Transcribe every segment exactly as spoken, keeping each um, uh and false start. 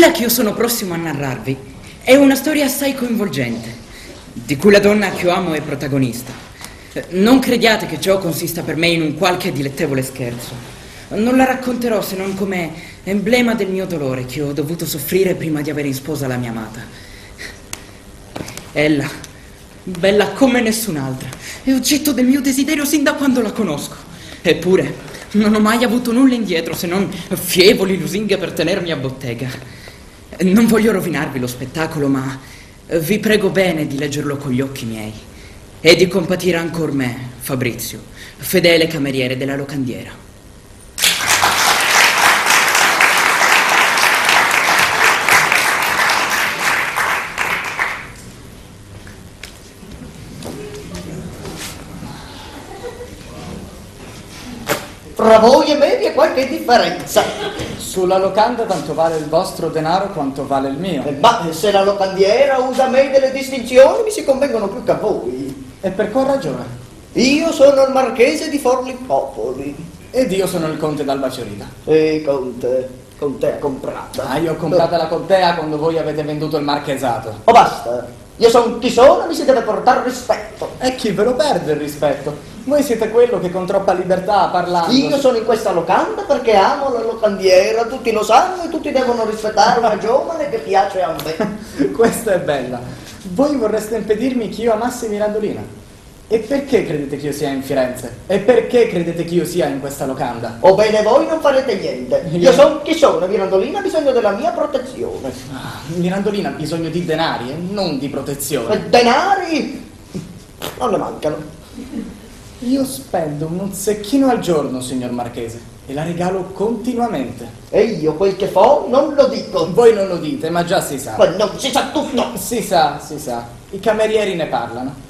Quella che io sono prossimo a narrarvi è una storia assai coinvolgente, di cui la donna che io amo è protagonista. Non crediate che ciò consista per me in un qualche dilettevole scherzo. Non la racconterò se non come emblema del mio dolore che ho dovuto soffrire prima di avere in sposa la mia amata. Ella, bella come nessun'altra, è oggetto del mio desiderio sin da quando la conosco. Eppure non ho mai avuto nulla indietro se non fievoli lusinghe per tenermi a bottega. Non voglio rovinarvi lo spettacolo, ma vi prego bene di leggerlo con gli occhi miei e di compatire ancor me, Fabrizio, fedele cameriere della locandiera. Tra voi e me vi è qualche differenza. Sulla locanda tanto vale il vostro denaro quanto vale il mio. Eh, ma se la locandiera usa a me delle distinzioni, mi si convengono più che a voi. E per qual ragione? Io sono il marchese di Forlimpopoli. Ed io sono il conte d'Albaciorita. E conte, contea comprata. Ah, io ho comprata la contea quando voi avete venduto il marchesato. Oh, basta. Io sono chi sono, mi si deve portare rispetto. E chi ve lo perde il rispetto? Voi siete quello che con troppa libertà parlando... Io sono in questa locanda perché amo la locandiera, tutti lo sanno e tutti devono rispettare una giovane che piace a me. Questa è bella. Voi vorreste impedirmi che io amassi Mirandolina? E perché credete che io sia in Firenze? E perché credete che io sia in questa locanda? O bene voi non farete niente. Io sono chi sono, Mirandolina ha bisogno della mia protezione. Ah, Mirandolina ha bisogno di denari e non di protezione. E denari non ne mancano. Io spendo un zecchino al giorno, signor Marchese, e la regalo continuamente. E io quel che fo non lo dico. Voi non lo dite, ma già si sa. Ma non si sa tutto. Si sa, si sa. I camerieri ne parlano.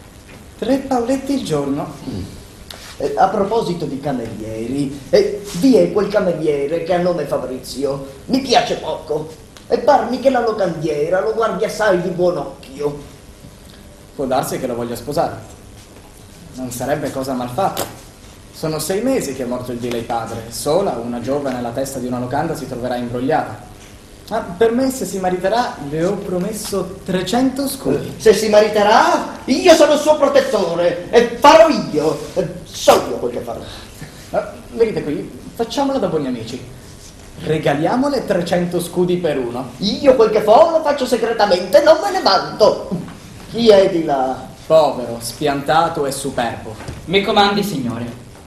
Tre pauletti il giorno. Eh, a proposito di camerieri, eh, vi è quel cameriere che ha nome Fabrizio. Mi piace poco. E parmi che la locandiera lo guardi assai di buon occhio. Può darsi che lo voglia sposare. Non sarebbe cosa malfatta. Sono sei mesi che è morto il di lei padre. Sola, una giovane alla testa di una locanda si troverà imbrogliata. Ma per me, se si mariterà, le ho promesso trecento scudi. Se si mariterà, io sono il suo protettore e farò io. Eh, so io quel che farò. Ma, venite qui, facciamola da buoni amici. Regaliamole trecento scudi per uno. Io quel che fo lo faccio segretamente, non me ne vanto. Chi è di là? Povero, spiantato e superbo. Mi comandi, signore.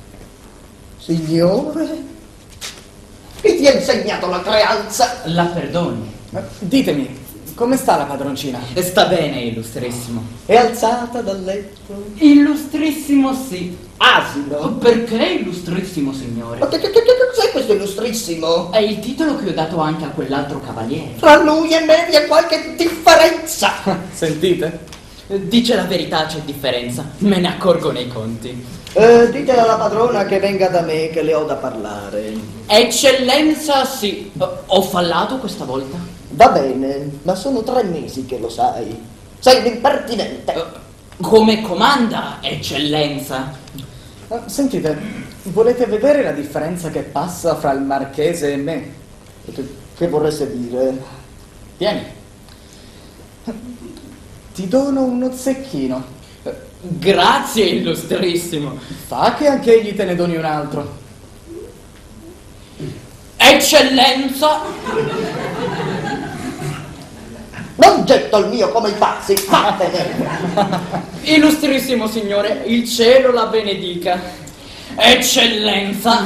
Signore? Chi ti ha insegnato la creanza? La perdoni. Ma ditemi, come sta la padroncina? Sta bene, illustrissimo. È alzata dal letto? Illustrissimo, sì. Asino? Perché illustrissimo, signore? Ma che, che, che, che cos'è questo illustrissimo? È il titolo che ho dato anche a quell'altro cavaliere. Tra lui e me vi è qualche differenza. Sentite? Dice la verità, c'è differenza. Me ne accorgo nei conti. Eh, dite alla padrona che venga da me, che le ho da parlare. Eccellenza, sì. Ho fallato questa volta? Va bene, ma sono tre mesi che lo sai. Sei un impertinente. Come comanda, eccellenza? Sentite, volete vedere la differenza che passa fra il marchese e me? Che, che vorreste dire? Tieni. Ti dono uno zecchino. Grazie, illustrissimo. Fa che anche egli te ne doni un altro. Eccellenza! Non getto il mio come i pazzi, vattene! Illustrissimo signore, il cielo la benedica. Eccellenza!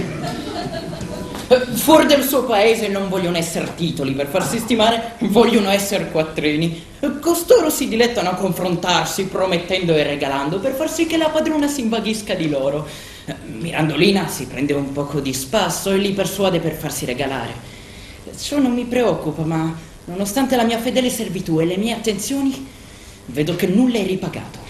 Fuori del suo paese non vogliono essere titoli per farsi stimare, vogliono essere quattrini. Costoro si dilettano a confrontarsi, promettendo e regalando, per far sì che la padrona si invaghisca di loro. Mirandolina si prende un poco di spasso e li persuade per farsi regalare. Ciò non mi preoccupa, ma nonostante la mia fedele servitù e le mie attenzioni, vedo che nulla è ripagato.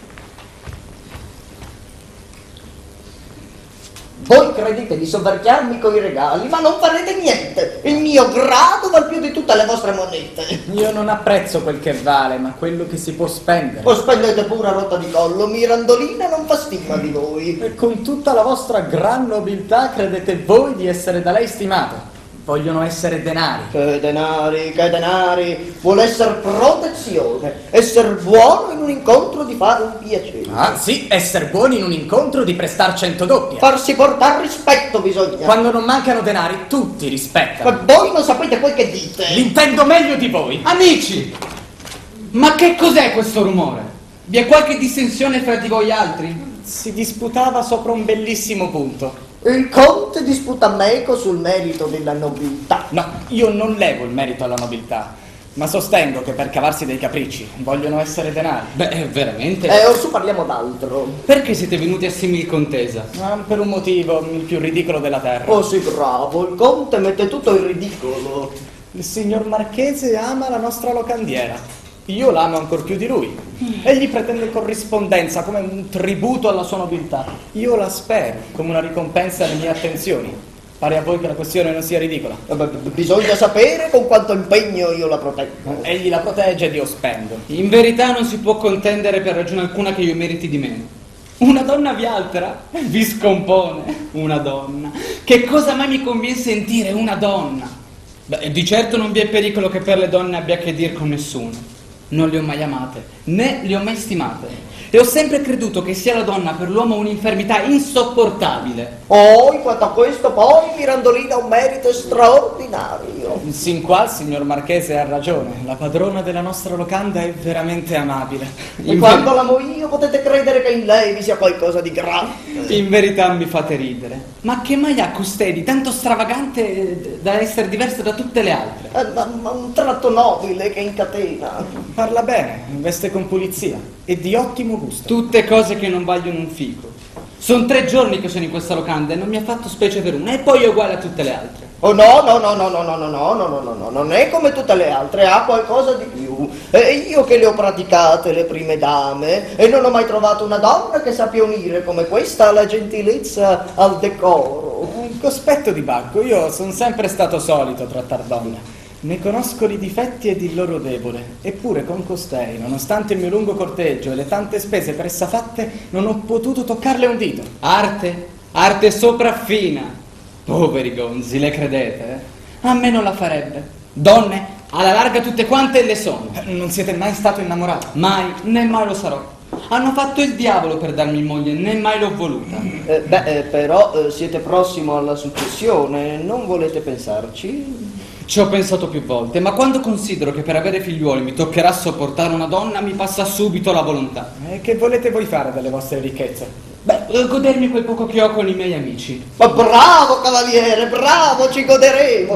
Voi credete di soverchiarmi coi regali, ma non farete niente. Il mio grado val più di tutte le vostre monete. Io non apprezzo quel che vale, ma quello che si può spendere. O spendete pure a rotta di collo, Mirandolina non fa stima di voi. E con tutta la vostra gran nobiltà credete voi di essere da lei stimata. Vogliono essere denari. Che denari, che denari. Vuole essere protezione. Essere buono in un incontro di fare un piacere. Ah, sì, essere buoni in un incontro di prestar cento doppie. Farsi portare rispetto bisogna. Quando non mancano denari, tutti Ma rispettano. voi non sapete quel che dite. L'intendo meglio di voi. Amici, ma che cos'è questo rumore? Vi è qualche dissensione fra di voi altri? Si disputava sopra un bellissimo punto. Il conte disputa meco sul merito della nobiltà. No, io non levo il merito alla nobiltà, ma sostengo che per cavarsi dei capricci vogliono essere denari. Beh, veramente? Eh, orsù parliamo d'altro. Perché siete venuti a simil contesa? Ma per un motivo, il più ridicolo della terra. Oh sì, bravo, il conte mette tutto in ridicolo. Il signor Marchese ama la nostra locandiera. Io l'amo ancor più di lui. Egli pretende corrispondenza come un tributo alla sua nobiltà. Io la spero come una ricompensa alle mie attenzioni. Pare a voi che la questione non sia ridicola? Eh, beh, bisogna sapere con quanto impegno io la proteggo. Egli la protegge ed io spendo. In verità non si può contendere per ragione alcuna che io meriti di meno. Una donna vi altera, vi scompone. Una donna. Che cosa mai mi conviene sentire una donna? Beh, di certo non vi è pericolo che per le donne abbia a che dire con nessuno. Non le ho mai amate, né le ho mai stimate. E ho sempre creduto che sia la donna per l'uomo un'infermità insopportabile. Oh, in quanto a questo poi Mirandolina ha un merito straordinario. Sin qua il signor Marchese ha ragione. La padrona della nostra locanda è veramente amabile. E quando l'amo io potete credere che in lei vi sia qualcosa di grande. In verità mi fate ridere. Ma che mai ha costei di tanto stravagante da essere diversa da tutte le altre? Eh, ma, ma un tratto nobile che incatena. Parla bene, veste con pulizia e di ottimo gusto. Tutte cose che non vagliono un fico. Sono tre giorni che sono in questa locanda e non mi ha fatto specie per una, e poi è uguale a tutte le altre. Oh no, no, no, no, no, no, no, no, no, no, no, non è come tutte le altre, ha qualcosa di più. E io che le ho praticate le prime dame e non ho mai trovato una donna che sappia unire come questa la gentilezza al decoro. Un cospetto di Bacco, io sono sempre stato solito trattar donne. Ne conosco i difetti ed il loro debole, eppure con costei, nonostante il mio lungo corteggio e le tante spese per essa fatte, non ho potuto toccarle un dito. Arte, arte sopraffina. Poveri gonzi, le credete? Eh? A me non la farebbe. Donne, alla larga tutte quante le sono. Non siete mai stato innamorato? Mai, né mai lo sarò. Hanno fatto il diavolo per darmi moglie, né mai l'ho voluta. Eh, beh, eh, però eh, siete prossimo alla successione, non volete pensarci? Ci ho pensato più volte, ma quando considero che per avere figliuoli mi toccherà sopportare una donna, mi passa subito la volontà. E che volete voi fare delle vostre ricchezze? Beh, eh, godermi quel poco che ho con i miei amici. Ma bravo cavaliere, bravo, ci goderemo.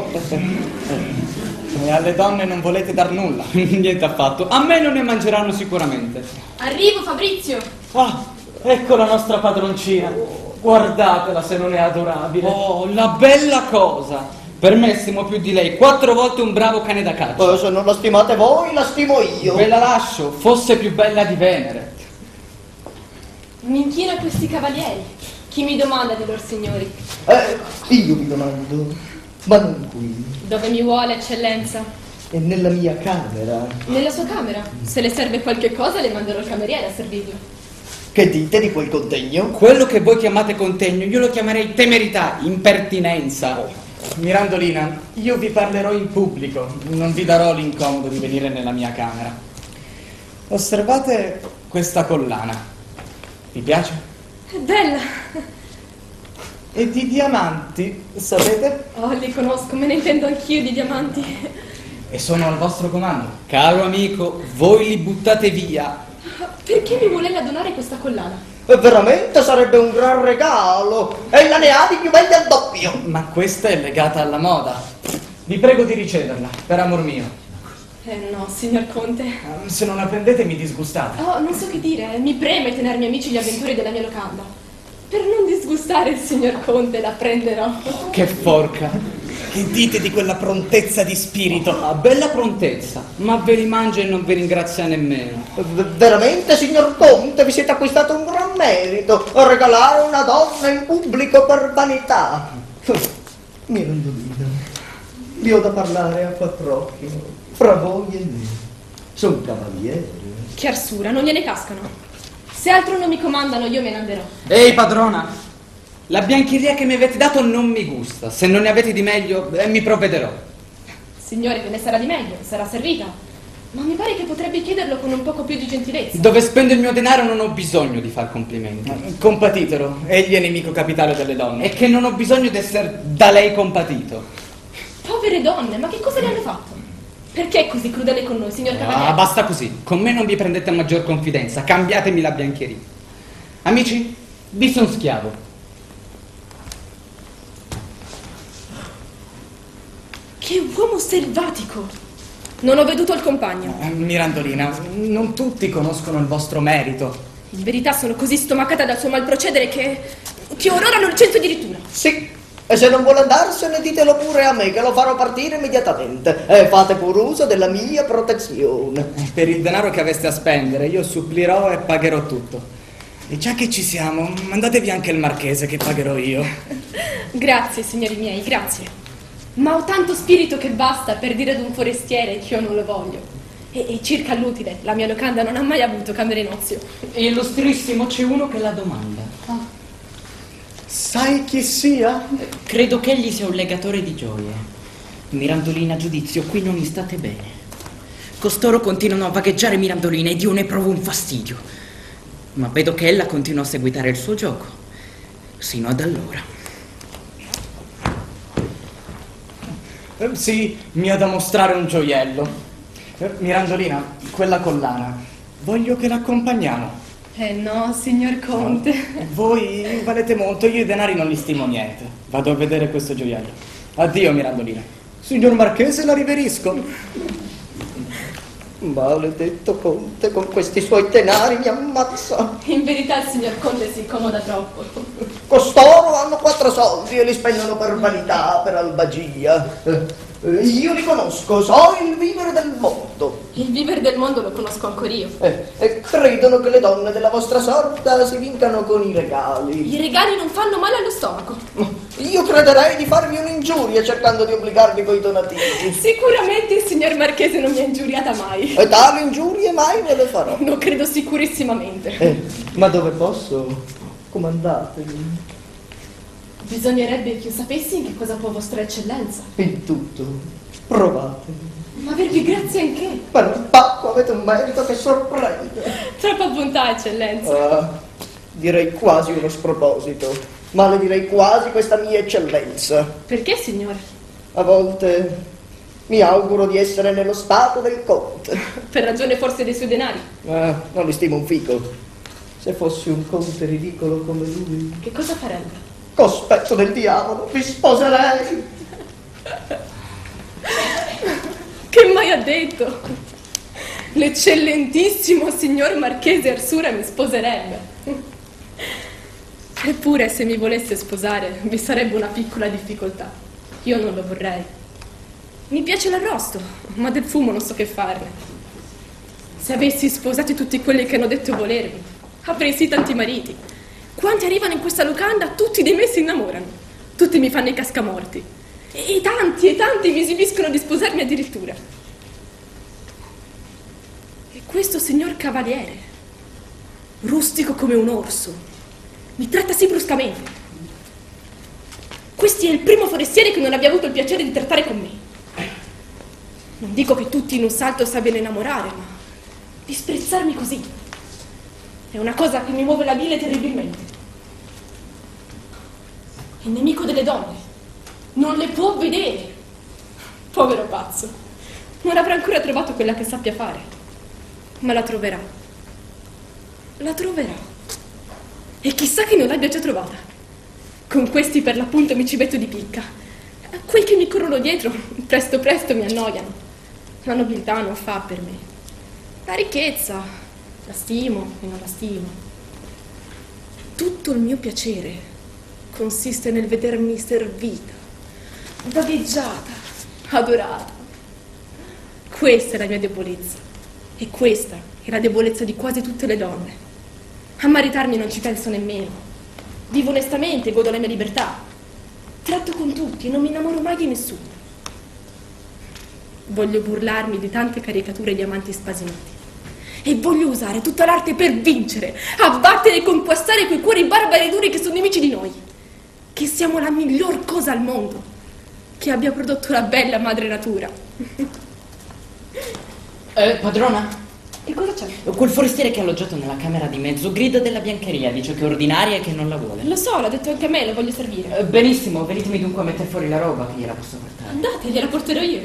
E alle donne non volete dar nulla? Niente affatto, a me non ne mangeranno sicuramente. Arrivo, Fabrizio. Ah, ecco la nostra padroncina. Guardatela se non è adorabile. Oh, la bella cosa! Per me stimo più di lei quattro volte un bravo cane da caccia. Eh, se non la stimate voi, la stimo io. Ve la lascio, fosse più bella di Venere. Mi inchino a questi cavalieri. Chi mi domanda dei loro signori? Eh, io vi domando, ma non qui, Dove mi vuole, eccellenza? è nella mia camera. Nella sua camera. Se le serve qualche cosa, le manderò il cameriere a servirlo. Che dite di quel contegno? Quello che voi chiamate contegno, io lo chiamerei temerità, impertinenza. Mirandolina, io vi parlerò in pubblico, non vi darò l'incomodo di venire nella mia camera. Osservate questa collana. Vi piace? È bella. E di diamanti, sapete? Oh, li conosco, me ne intendo anch'io di diamanti. E sono al vostro comando. Caro amico, voi li buttate via. Perché mi vuole donare questa collana? E veramente sarebbe un gran regalo. Ella ne ha di più belli al doppio. Ma questa è legata alla moda. Vi prego di riceverla, per amor mio. Eh no, signor Conte. Se non la prendete mi disgustate. Oh, non so che dire, mi preme tenermi amici gli avventori della mia locanda. Per non disgustare il signor Conte la prenderò. Che forca. Che dite di quella prontezza di spirito? Ah, bella prontezza, ma ve li mangia e non vi ringrazia nemmeno. V- veramente, signor Conte, vi siete acquistato un gran merito a regalare una donna in pubblico per vanità. Mirandolina, vi ho da parlare a quattro occhi, fra voi e me. Sono cavaliere. Che arsura, non gliene cascano. Se altro non mi comandano, io me ne anderò. Ehi, padrona, La biancheria che mi avete dato non mi gusta. Se non ne avete di meglio, eh, mi provvederò. Signore, ve ne sarà di meglio, sarà servita. Ma mi pare che potrebbe chiederlo con un poco più di gentilezza. Dove spendo il mio denaro non ho bisogno di far complimenti. Compatitelo, egli è nemico capitale delle donne. E che non ho bisogno di essere da lei compatito. Povere donne, ma che cosa le hanno fatto? Perché è così crudele con noi, signor Cavaliere? Ah, basta così. Con me non vi prendete a maggior confidenza. Cambiatemi la biancheria. Amici, vi sono schiavo. Che uomo selvatico! Non ho veduto il compagno. Eh, Mirandolina, non tutti conoscono il vostro merito. In verità sono così stomacata dal suo malprocedere che... che or ora lo licenzio addirittura. Sì, e se non vuole andarsene ditelo pure a me che lo farò partire immediatamente. E fate pure uso della mia protezione. Per il denaro che aveste a spendere io supplirò e pagherò tutto. E già che ci siamo, mandatevi anche il marchese che pagherò io. Grazie, signori miei, grazie. Ma ho tanto spirito che basta per dire ad un forestiere che io non lo voglio. E, e circa l'utile, la mia locanda non ha mai avuto camere nozio. Illustrissimo, c'è uno che la domanda. Ah. Sai chi sia? Credo che egli sia un legatore di gioie. Mirandolina, giudizio, qui non mi state bene. Costoro continuano a vagheggiare Mirandolina ed io ne provo un fastidio. Ma vedo che ella continua a seguitare il suo gioco. Sino ad allora. Eh, sì, mi ha da mostrare un gioiello. Eh, Mirandolina, quella collana, voglio che l'accompagniamo. Eh no, signor Conte. No. Voi valete molto, io i denari non li stimo niente. Vado a vedere questo gioiello. Addio, Mirandolina. Signor Marchese, la riverisco. Maledetto Conte, con questi suoi denari mi ammazza. In verità il signor Conte si incomoda troppo. Costoro hanno quattro soldi e li spendono per vanità, per albagia. Eh, io li conosco, so il vivere del mondo. Il vivere del mondo lo conosco ancora io. Eh, e credono che le donne della vostra sorta si vincano con i regali. I regali non fanno male allo stomaco. Io crederei di farmi un'ingiuria cercando di obbligarvi coi donativi. Sicuramente il signor Marchese non mi ha ingiuriata mai. E tali ingiurie mai ve le farò. Lo credo sicurissimamente. Eh, ma dove posso? Comandatemi. Bisognerebbe che io sapessi in che cosa può vostra eccellenza. In tutto. Provate. Ma avervi grazie in che? Per un pacco avete un merito che sorprende. Troppa bontà, eccellenza. Ah, direi quasi uno sproposito. Ma le direi quasi questa mia eccellenza. Perché, signore? A volte mi auguro di essere nello stato del conte. Per ragione forse dei suoi denari. Ah, non li stimo un fico. Se fossi un conte ridicolo come lui, Che cosa farebbe? cospetto del diavolo, vi sposerei. Che mai ha detto? L'eccellentissimo signor Marchese Arsura mi sposerebbe. Eppure se mi volesse sposare vi sarebbe una piccola difficoltà. Io non lo vorrei. Mi piace l'arrosto, ma del fumo non so che farne. Se avessi sposato tutti quelli che hanno detto volermi, avrei sì tanti mariti. Quanti arrivano in questa locanda, tutti di me si innamorano. Tutti mi fanno i cascamorti. E tanti e tanti mi esibiscono di sposarmi addirittura. E questo signor cavaliere, rustico come un orso, mi tratta sì bruscamente. Questi è il primo forestiere che non abbia avuto il piacere di trattare con me. Non dico che tutti in un salto sappiano innamorare, ma disprezzarmi così è una cosa che mi muove la bile terribilmente. È nemico delle donne, non le può vedere. Povero pazzo, non avrà ancora trovato quella che sappia fare, ma la troverà. La troverà. E chissà che non l'abbia già trovata. Con questi per l'appunto mi ci metto di picca. Quei che mi corrono dietro presto presto mi annoiano. La nobiltà non fa per me. La ricchezza la stimo e non la stimo. Tutto il mio piacere consiste nel vedermi servita, vagheggiata, adorata. Questa è la mia debolezza e questa è la debolezza di quasi tutte le donne. A maritarmi non ci penso nemmeno. Vivo onestamente, godo la mia libertà. Tratto con tutti e non mi innamoro mai di nessuno. Voglio burlarmi di tante caricature di amanti spasimati. E voglio usare tutta l'arte per vincere, abbattere e conquistare quei cuori barbari e duri che sono nemici di noi. che siamo la miglior cosa al mondo, che abbia prodotto la bella madre natura. Eh, padrona? E cosa c'è? Quel forestiere che ha alloggiato nella camera di mezzo grida della biancheria, dice che è ordinaria e che non la vuole. Lo so, l'ha detto anche a me, lo voglio servire. Eh, benissimo, venitemi dunque a mettere fuori la roba che gliela posso portare. Andate, gliela porterò io.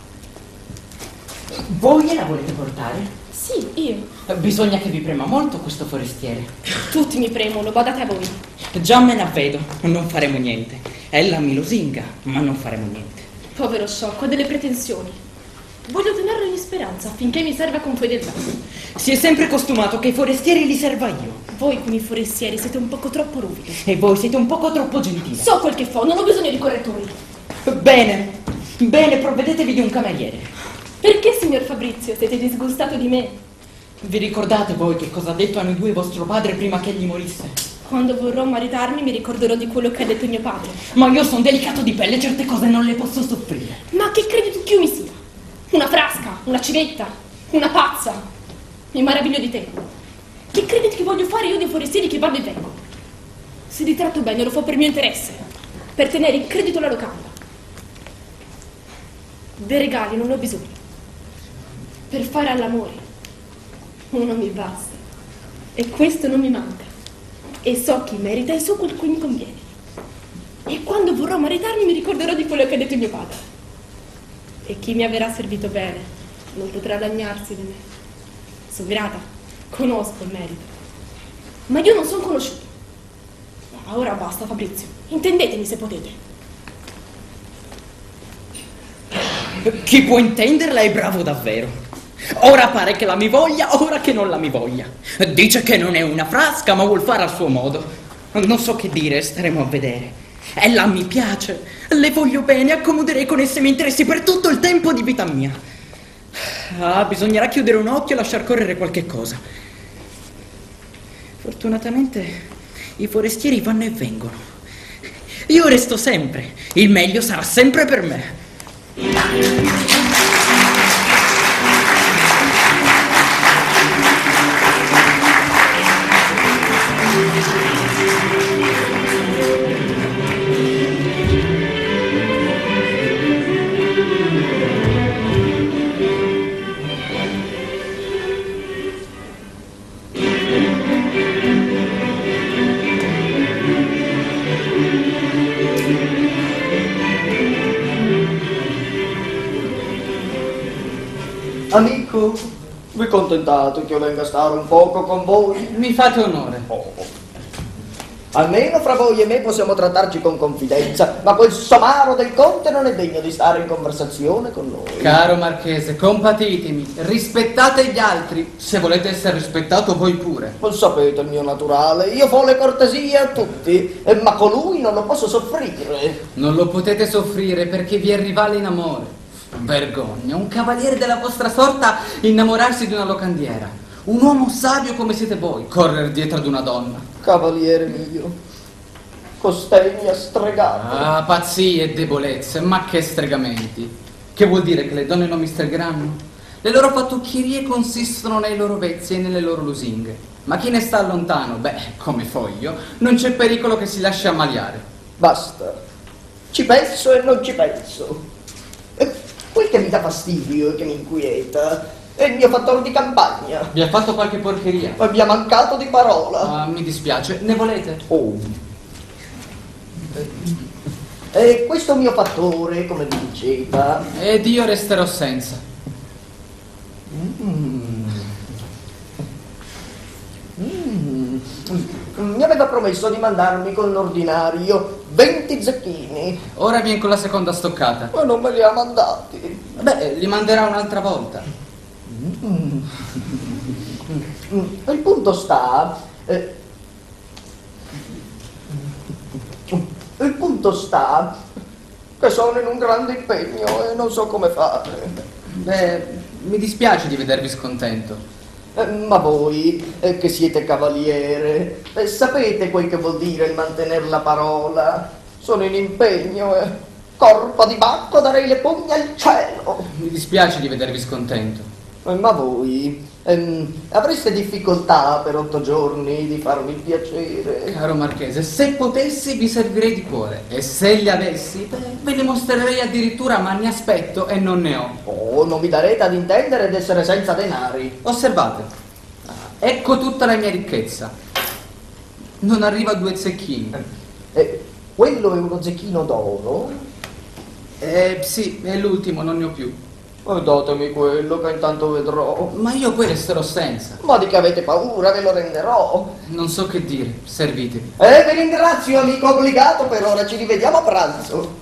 Voi gliela volete portare? Sì, io. Eh, bisogna che vi prema molto questo forestiere. Tutti mi premono, badate a voi. Già me ne avvedo, non faremo niente. Ella mi lusinga, ma non faremo niente. Povero sciocco, ha delle pretensioni. Voglio tenerlo in speranza affinché mi serva con fedeltà. Si è sempre costumato che i forestieri li serva io. Voi con i forestieri siete un poco troppo ruvidi. E voi siete un poco troppo gentili. So quel che fo, non ho bisogno di correttori. Bene, bene, provvedetevi di un cameriere. Perché, signor Fabrizio, siete disgustato di me? Vi ricordate voi che cosa ha detto a noi due vostro padre prima che egli morisse? Quando vorrò maritarmi mi ricorderò di quello che ha detto mio padre. Ma io sono delicato di pelle, certe cose non le posso soffrire. Ma che credi tu che io mi sia? Una frasca, una civetta, una pazza. Mi maraviglio di te. Che credi che voglio fare io dei forestieri che vanno e vengono? Se ti tratto bene lo fa per mio interesse, per tenere in credito la locanda. Dei regali non ho bisogno. Per fare all'amore uno mi basta. E questo non mi manca. E so chi merita e so quel cui mi conviene. E quando vorrò maritarmi mi ricorderò di quello che ha detto mio padre. E chi mi avrà servito bene non potrà lagnarsi di me. Sono grata, conosco il merito. Ma io non sono conosciuto. Ma ora basta, Fabrizio. Intendetemi se potete. Chi può intenderla è bravo davvero. Ora pare che la mi voglia, ora che non la mi voglia. Dice che non è una frasca, ma vuol fare al suo modo. Non so che dire, staremo a vedere. Ella mi piace, le voglio bene, accomoderei con esse i miei interessi per tutto il tempo di vita mia. Ah, bisognerà chiudere un occhio e lasciar correre qualche cosa. Fortunatamente i forestieri vanno e vengono. Io resto sempre, il meglio sarà sempre per me. Amico, vi contentate che io venga a stare un poco con voi? Mi fate onore. Oh. Almeno fra voi e me possiamo trattarci con confidenza, ma quel somaro del conte non è degno di stare in conversazione con noi. Caro marchese, compatitemi, rispettate gli altri, se volete essere rispettato voi pure. Non sapete il mio naturale, io fo le cortesie a tutti, eh, ma colui non lo posso soffrire. Non lo potete soffrire perché vi è rivale in amore. Vergogna, un cavaliere della vostra sorta innamorarsi di una locandiera. Un uomo savio come siete voi, correre dietro ad una donna. Cavaliere mio, costei mi ha stregato. Ah, pazzie e debolezze, ma che stregamenti. Che vuol dire che le donne non mi stregheranno? Le loro fattucchierie consistono nei loro vezzi e nelle loro lusinghe. Ma chi ne sta lontano, beh, come foglio, non c'è pericolo che si lasci ammaliare. Basta, ci penso e non ci penso. E quel che mi dà fastidio e che mi inquieta è il mio fattore di campagna. Vi ha fatto qualche porcheria? Ma mi ha mancato di parola. Ah, mi dispiace, ne volete? Oh. E questo mio fattore, come vi diceva... Ed io resterò senza. Mm. Mm. Mi aveva promesso di mandarmi con l'ordinario venti zecchini. Ora viene con la seconda stoccata. Ma non me li ha mandati. Beh, li manderà un'altra volta. Mm. Il punto sta... Eh, il punto sta che sono in un grande impegno e non so come fare. Beh, mi dispiace di vedervi scontento. Eh, ma voi, eh, che siete cavaliere, eh, sapete quel che vuol dire il mantenere la parola. Sono in impegno e corpo di bacco darei le pugna al cielo. Mi dispiace di vedervi scontento. Eh, ma voi, Ehm, avreste difficoltà per otto giorni di farmi il piacere? Caro Marchese, se potessi vi servirei di cuore, e se li avessi, beh, ve li mostrerei addirittura, ma ne aspetto e non ne ho. Oh, non mi darete ad intendere ed essere senza denari. Osservate, ecco tutta la mia ricchezza. Non arriva a due zecchini. Eh, quello è uno zecchino d'oro? Eh, sì, è l'ultimo, non ne ho più. Oh, datemi quello che intanto vedrò. Ma io poi resterò senza. Ma di che avete paura? Ve lo renderò. Non so che dire, servitevi. Eh, vi ringrazio, amico obbligato, per ora ci rivediamo a pranzo.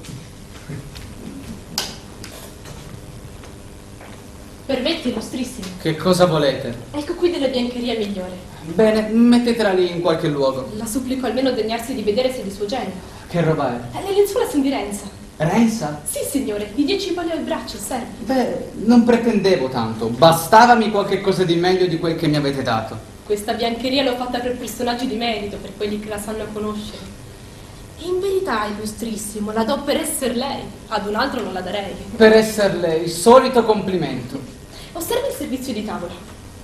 Permetti, illustrissimo. Che cosa volete? Ecco qui della biancheria migliore. Bene, mettetela lì in qualche luogo. La supplico almeno degnarsi di vedere se è di suo genio. Che roba è? Le lenzuola sono di Renza. Renza? Sì, signore, di dieci pali al braccio, serve. Beh, non pretendevo tanto. Bastavami qualche cosa di meglio di quel che mi avete dato. Questa biancheria l'ho fatta per personaggi di merito, per quelli che la sanno conoscere. In verità, illustrissimo, la do per essere lei. Ad un altro non la darei. Per essere lei, solito complimento. Osservi il servizio di tavola.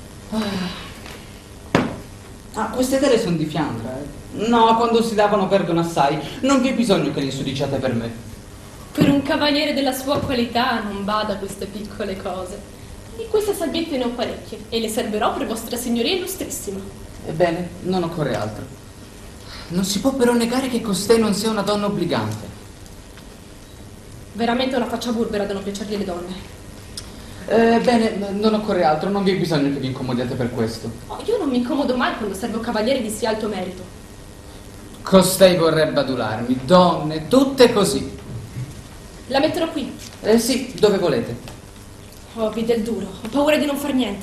Ah, queste tele sono di Fiandra, eh? No, quando si lavano perdono assai. Non vi è bisogno che le insudiciate per me. Per un cavaliere della sua qualità non bada a queste piccole cose. Di queste salviette ne ho parecchie e le servirò per vostra signoria illustrissima. Ebbene, non occorre altro. Non si può però negare che costei non sia una donna obbligante. Veramente una faccia burbera da non piacergli le donne. Eh, bene, non occorre altro, non vi è bisogno che vi incomodiate per questo. Oh, io non mi incomodo mai quando servo cavalieri di sì alto merito. Costei vorrebbe adularmi, donne, tutte così. La metterò qui. Eh sì, dove volete. Oh, vi del duro, ho paura di non far niente.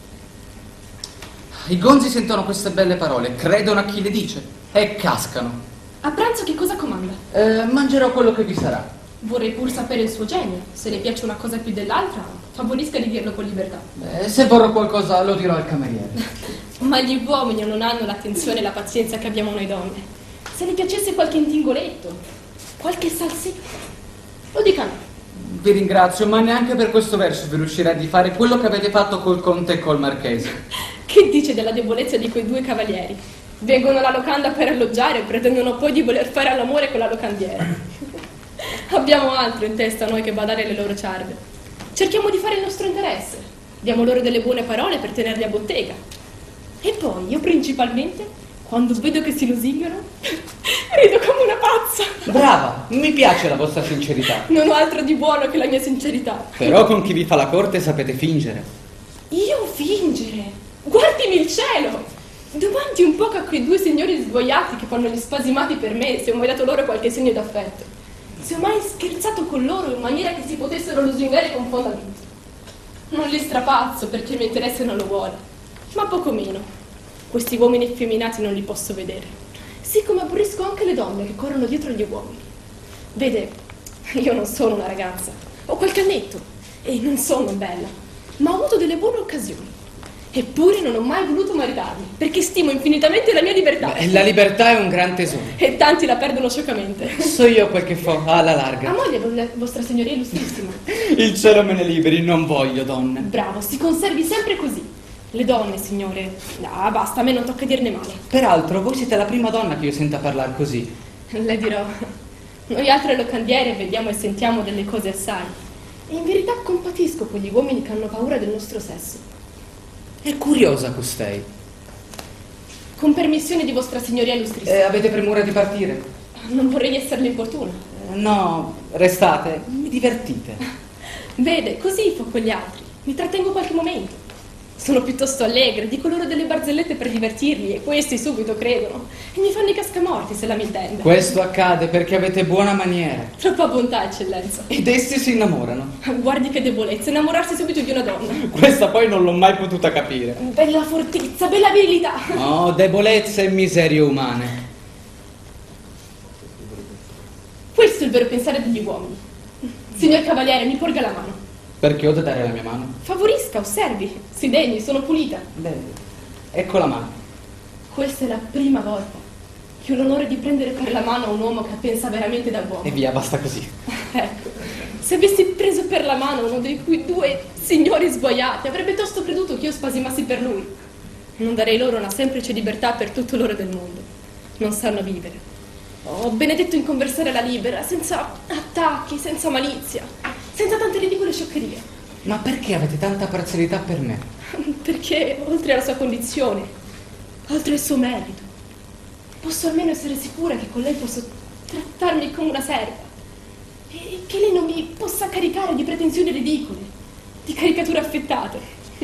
I gonzi sentono queste belle parole, credono a chi le dice e cascano. A pranzo che cosa comanda? Eh, mangerò quello che vi sarà. Vorrei pur sapere il suo genio. Se le piace una cosa più dell'altra, favorisca di dirlo con libertà. Eh, se vorrò qualcosa lo dirò al cameriere. Ma gli uomini non hanno l'attenzione e la pazienza che abbiamo noi donne. Se le piacesse qualche intingoletto, qualche salsetta, lo dicano. Vi ringrazio, ma neanche per questo verso vi riuscirà di fare quello che avete fatto col conte e col marchese. Che dice della debolezza di quei due cavalieri? Vengono alla locanda per alloggiare e pretendono poi di voler fare all'amore con la locandiera. Abbiamo altro in testa noi che badare alle loro ciarde. Cerchiamo di fare il nostro interesse. Diamo loro delle buone parole per tenerli a bottega. E poi, io principalmente, quando vedo che si lusingano, rido come una pazza. Brava, mi piace la vostra sincerità. Non ho altro di buono che la mia sincerità. Però con chi vi fa la corte sapete fingere. Io fingere? Guardimi il cielo! Domandi un poco a quei due signori svogliati che fanno gli spasimati per me se ho mai dato loro qualche segno d'affetto. Se ho mai scherzato con loro in maniera che si potessero lusingare con fondamento. Non li strapazzo perché il mio interesse non lo vuole, ma poco meno. Questi uomini effeminati non li posso vedere. Sì, come aborrisco anche le donne che corrono dietro agli uomini. Vede, io non sono una ragazza, ho qualche annetto e non sono bella, ma ho avuto delle buone occasioni. Eppure non ho mai voluto maritarmi, perché stimo infinitamente la mia libertà. Beh, la libertà è un gran tesoro. E tanti la perdono scioccamente. So io quel che fo, alla larga. A moglie, vo- vostra signoria illustrissima. Il cielo me ne liberi, non voglio donne. Bravo, si conservi sempre così. Le donne, signore. Ah, basta, a me non tocca dirne male. Peraltro, voi siete la prima donna che io senta parlare così. Le dirò. Noi altre locandiere vediamo e sentiamo delle cose assai. E in verità compatisco quegli uomini che hanno paura del nostro sesso. È curiosa costei. Con permissione di vostra signoria illustrissima. Eh, avete premura di partire? Non vorrei esserle importuna. Eh, no, restate, mi divertite. Vede, così fa con gli altri. Mi trattengo qualche momento. Sono piuttosto allegra, dico loro delle barzellette per divertirli e questi subito credono. E mi fanno i cascamorti, se la mi intende. Questo accade perché avete buona maniera. Troppa bontà, eccellenza. Ed essi si innamorano. Guardi che debolezza, innamorarsi subito di una donna. Questa poi non l'ho mai potuta capire. Bella fortezza, bella virilità. Oh, debolezze e miserie umane. Questo è il vero pensare degli uomini. Signor cavaliere, mi porga la mano. Perché ho da dare la mia mano? Favorisca, osservi. Si degni, sono pulita. Beh, ecco la mano. Questa è la prima volta che ho l'onore di prendere per la mano un uomo che pensa veramente da uomo. E via, basta così. Ecco, Se avessi preso per la mano uno dei quei due signori sguaiati, avrebbe tosto creduto che io spasimassi per lui. Non darei loro una semplice libertà per tutto l'oro del mondo. Non sanno vivere. Ho benedetto in conversare la libera, senza attacchi, senza malizia, senza tante ridicole scioccherie. Ma perché avete tanta parzialità per me? Perché, oltre alla sua condizione, oltre il suo merito, posso almeno essere sicura che con lei posso trattarmi come una serva e che lei non mi possa caricare di pretensioni ridicole, di caricature affettate.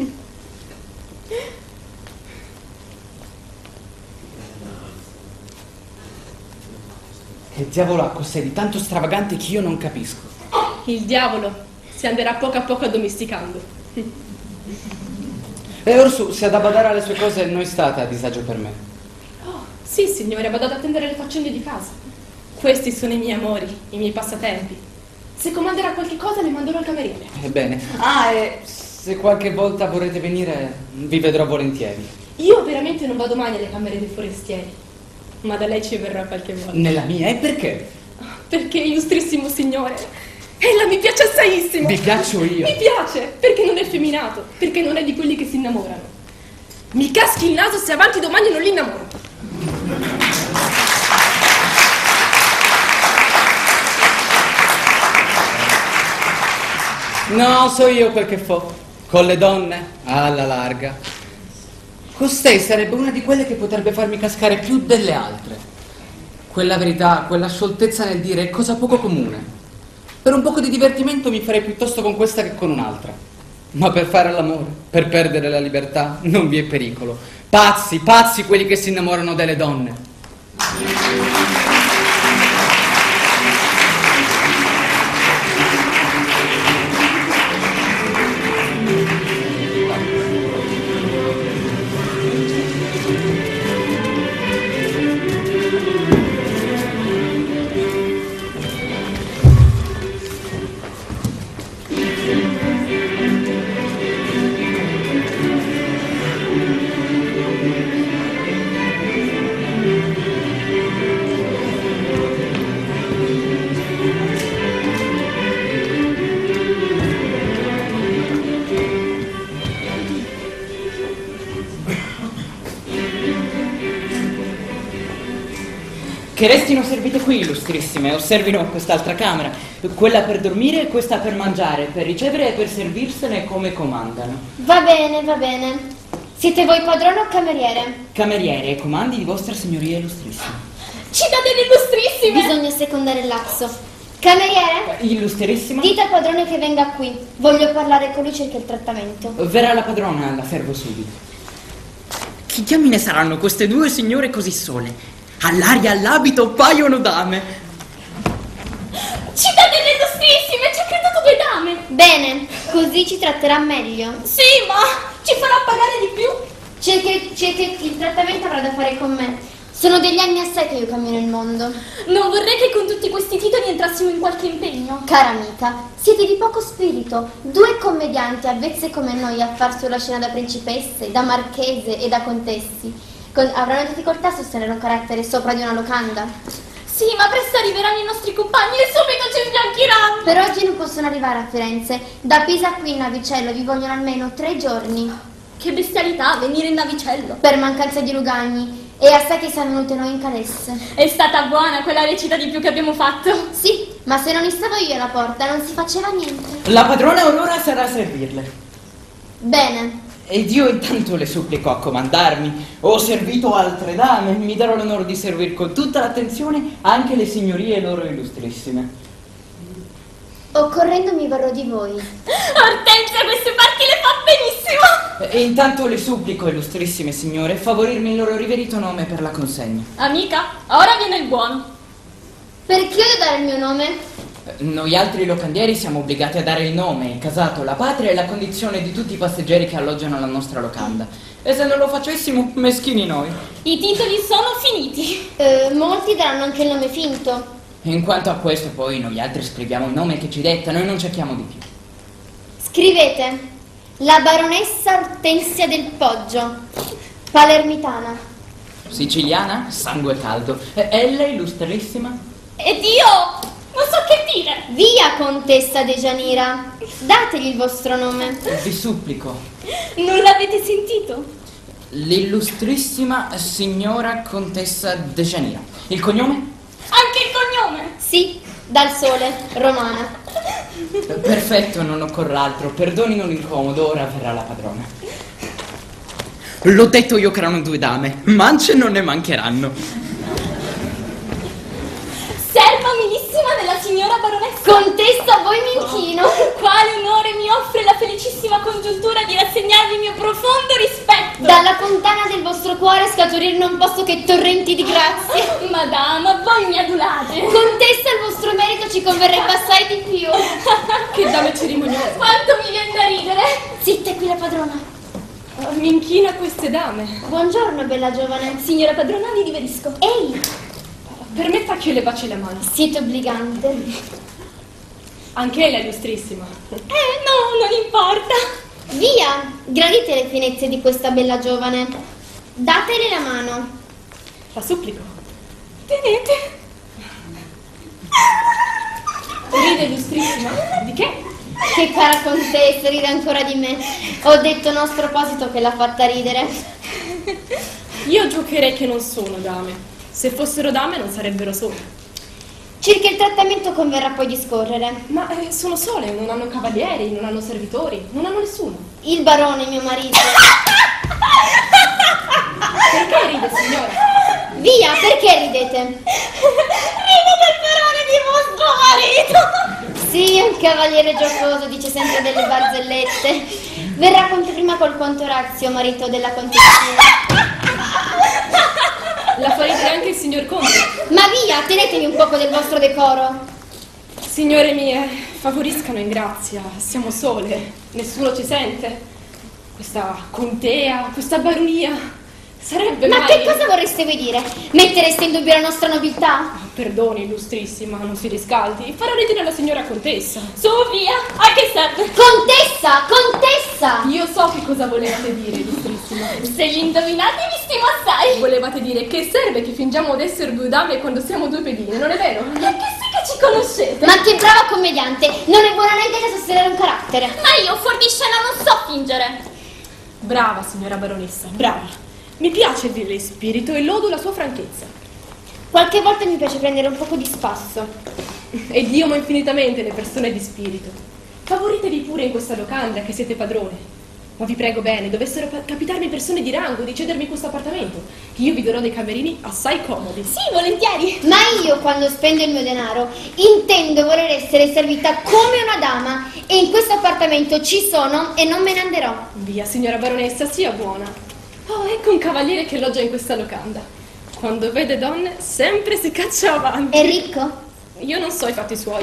Che diavolacco sei di tanto stravagante che io non capisco. Il diavolo si andrà poco a poco addomesticando. E Orsu, se ad badare alle sue cose non state a disagio per me. Oh, sì, signore, vado ad attendere le faccende di casa. Questi sono i miei amori, i miei passatempi. Se comanderà qualche cosa le manderò al cameriere. Ebbene. Ah, e se qualche volta vorrete venire, vi vedrò volentieri. Io veramente non vado mai nelle camere dei forestieri, ma da lei ci verrò qualche volta. Nella mia? E perché? Perché, illustrissimo signore, ella mi piace assaiissimo. Vi piaccio io? Mi piace, perché non è effeminato, perché non è di quelli che si innamorano. Mi caschi il naso se avanti domani non li innamoro. No, so io quel che fo. Con le donne, alla larga. Costei sarebbe una di quelle che potrebbe farmi cascare più delle altre. Quella verità, quella scioltezza nel dire è cosa poco comune. Per un poco di divertimento mi farei piuttosto con questa che con un'altra. Ma per fare l'amore, per perdere la libertà, non vi è pericolo. Pazzi, pazzi quelli che si innamorano delle donne. Che restino servite qui, illustrissime, osservino quest'altra camera, quella per dormire e questa per mangiare, per ricevere e per servirsene come comandano. Va bene, va bene. Siete voi padrone o cameriere? Cameriere, comandi di vostra signoria illustrissima. Ci date le illustrissime! Bisogna secondare il lazzo. Cameriere? Illustrissima? Dite al padrone che venga qui. Voglio parlare con lui circa il trattamento. Verrà la padrona, la servo subito. Chi diamine saranno queste due signore così sole? All'aria, all'abito, paiono dame. Ci date le illustrissime, ci ha creduto due dame. Bene, così ci tratterà meglio. Sì, ma ci farà pagare di più. Circa, circa il trattamento avrà da fare con me. Sono degli anni assai che io cammino il mondo. Non vorrei che con tutti questi titoli entrassimo in qualche impegno. Cara amica, siete di poco spirito. Due commedianti avvezze come noi a far sulla scena da principesse, da marchese e da contessi Con, avranno difficoltà a sostenere un carattere sopra di una locanda. Sì, ma presto arriveranno i nostri compagni e subito ci sbiancheranno. Per oggi non possono arrivare a Firenze. Da Pisa qui in navicello vi vogliono almeno tre giorni. Che bestialità venire in navicello. Per mancanza di lugagni. E assai che siamo venute noi in calesse. È stata buona quella recita di più che abbiamo fatto. Sì, ma se non stavo io alla porta non si faceva niente. La padrona Aurora sarà a servirle. Bene. Ed io intanto le supplico a comandarmi. Ho servito altre dame, mi darò l'onore di servir con tutta l'attenzione anche le signorie loro illustrissime. Occorrendo mi varrò di voi. Ortensia queste parti le fa benissimo. E intanto le supplico, illustrissime signore, favorirmi il loro riverito nome per la consegna. Amica, ora viene il buono. Perché io devo dare il mio nome? Noi altri locandieri siamo obbligati a dare il nome, il casato, la patria e la condizione di tutti i passeggeri che alloggiano la nostra locanda. E se non lo facessimo, meschini noi. I titoli sono finiti. Eh, molti daranno anche il nome finto. In quanto a questo, poi, noi altri scriviamo il nome che ci dettano e non cerchiamo di più. Scrivete: la baronessa Ortensia del Poggio, palermitana. Siciliana, sangue caldo. E ella illustrissima? Ed io non so che dire. Via, contessa Dejanira. Dategli il vostro nome. Vi supplico. Non l'avete sentito? L'illustrissima signora contessa Dejanira. Il cognome? Anche il cognome. Sì, dal sole, romana. Perfetto, non occorre altro. Perdoni un incomodo, ora verrà la padrona. L'ho detto io che erano due dame. Mance non ne mancheranno. Serva umilissima della signora baronessa. Contessa, a voi mi inchino. Quale onore mi offre la felicissima congiuntura di rassegnarvi il mio profondo rispetto. Dalla fontana del vostro cuore scaturire non posso che torrenti di grazie. Madama, voi mi adulate. Contessa, il vostro merito ci converrebbe assai di più. Che dame cerimoniosa. Quanto mi viene da ridere. Zitta, è qui la padrona. Oh, mi inchina a queste dame. Buongiorno, bella giovane. Signora padrona, vi riverisco. Ehi, Permetta che io le baci la mano. siete obbligante. Anche lei è illustrissima. Eh, no, non importa. Via, gradite le finezze di questa bella giovane. Datele la mano. La supplico. Tenete. Ride illustrissima. Di che? Che cara contessa, ride ancora di me. Ho detto no a sproposito che l'ha fatta ridere. Io giocherei che non sono dame. Se fossero dame non sarebbero sole. Circa il trattamento converrà poi discorrere. Ma eh, sono sole, non hanno cavalieri, non hanno servitori, non hanno nessuno. Il barone, mio marito. Perché ride, signora? Via, perché ridete? Ride del barone di vostro marito. Sì, un cavaliere giocoso, dice sempre delle barzellette. Verrà con te prima col conte Orazio, marito della contessina. La fa ridere anche il signor conte. Ma via, tenetevi un poco del vostro decoro. Signore mie, favoriscano in grazia, siamo sole, nessuno ci sente. Questa contea, questa baronia, sarebbe Ma mai... che cosa vorreste voi dire? Mettereste in dubbio la nostra nobiltà? Perdoni, illustrissima, non si riscaldi, farò ridere la signora contessa. Su, via. A che serve? Contessa, contessa! Io so che cosa volevate dire, illustrissima. Se li indovinate vi stimo assai. Volevate dire che serve che fingiamo di essere due dame quando siamo due pedine, non è vero? E che sì che ci conoscete. Ma che brava commediante! Non è buona neanche a sostenere un carattere. Ma io fuori di scena non so fingere. Brava, signora baronessa, brava. Mi piace dirle spirito e lodo la sua franchezza. Qualche volta mi piace prendere un poco di spasso. E Dio ama infinitamente le persone di spirito. Favoritevi pure in questa locanda che siete padrone. Ma vi prego bene, dovessero pa- capitarmi persone di rango di cedermi questo appartamento, che io vi darò dei camerini assai comodi. Sì, volentieri. Ma io, quando spendo il mio denaro, intendo voler essere servita come una dama. E in questo appartamento ci sono e non me ne anderò. Via, signora baronessa, sia buona. Oh, ecco un cavaliere che loggia in questa locanda. Quando vede donne, sempre si caccia avanti. È ricco? Io non so i fatti suoi.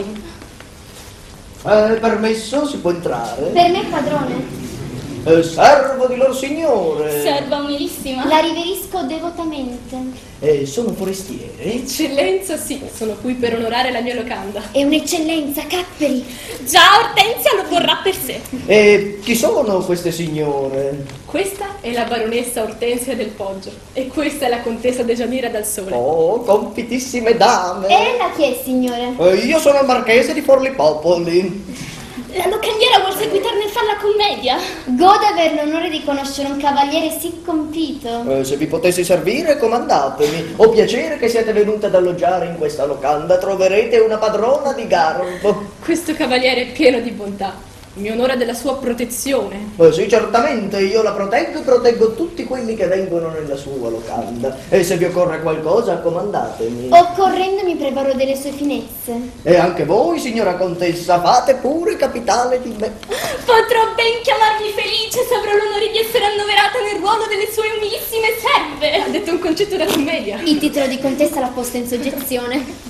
Eh, permesso, si può entrare? Per me padrone. Eh, servo di lor signore. Serva umilissima. La riverisco devotamente. Eh, sono forestiere? Eccellenza, sì, sono qui per onorare la mia locanda. È un'eccellenza, capperi. Già Ortensia lo vorrà per sé. E chi sono queste signore? Questa è la baronessa Ortensia del Poggio e questa è la contessa Dejanira dal Sole. Oh, compitissime dame. E ella chi è, signore? Eh, io sono il marchese di Forlipopoli. La locandiera vuol seguitarne e far la commedia. Godo aver l'onore di conoscere un cavaliere sì compito. Eh, se vi potessi servire, comandatemi. Ho piacere che siete venute ad alloggiare in questa locanda. Troverete una padrona di garbo. Questo cavaliere è pieno di bontà. Mi onora della sua protezione. Eh, sì, certamente, io la proteggo e proteggo tutti quelli che vengono nella sua locanda. E se vi occorre qualcosa, comandatemi. Occorrendo mi preparo delle sue finezze. E anche voi, signora contessa, fate pure capitale di me. Potrò ben chiamarmi felice se avrò l'onore di essere annoverata nel ruolo delle sue umilissime serve. Ha detto un concetto da commedia. Il titolo di contessa l'ha posto in soggezione.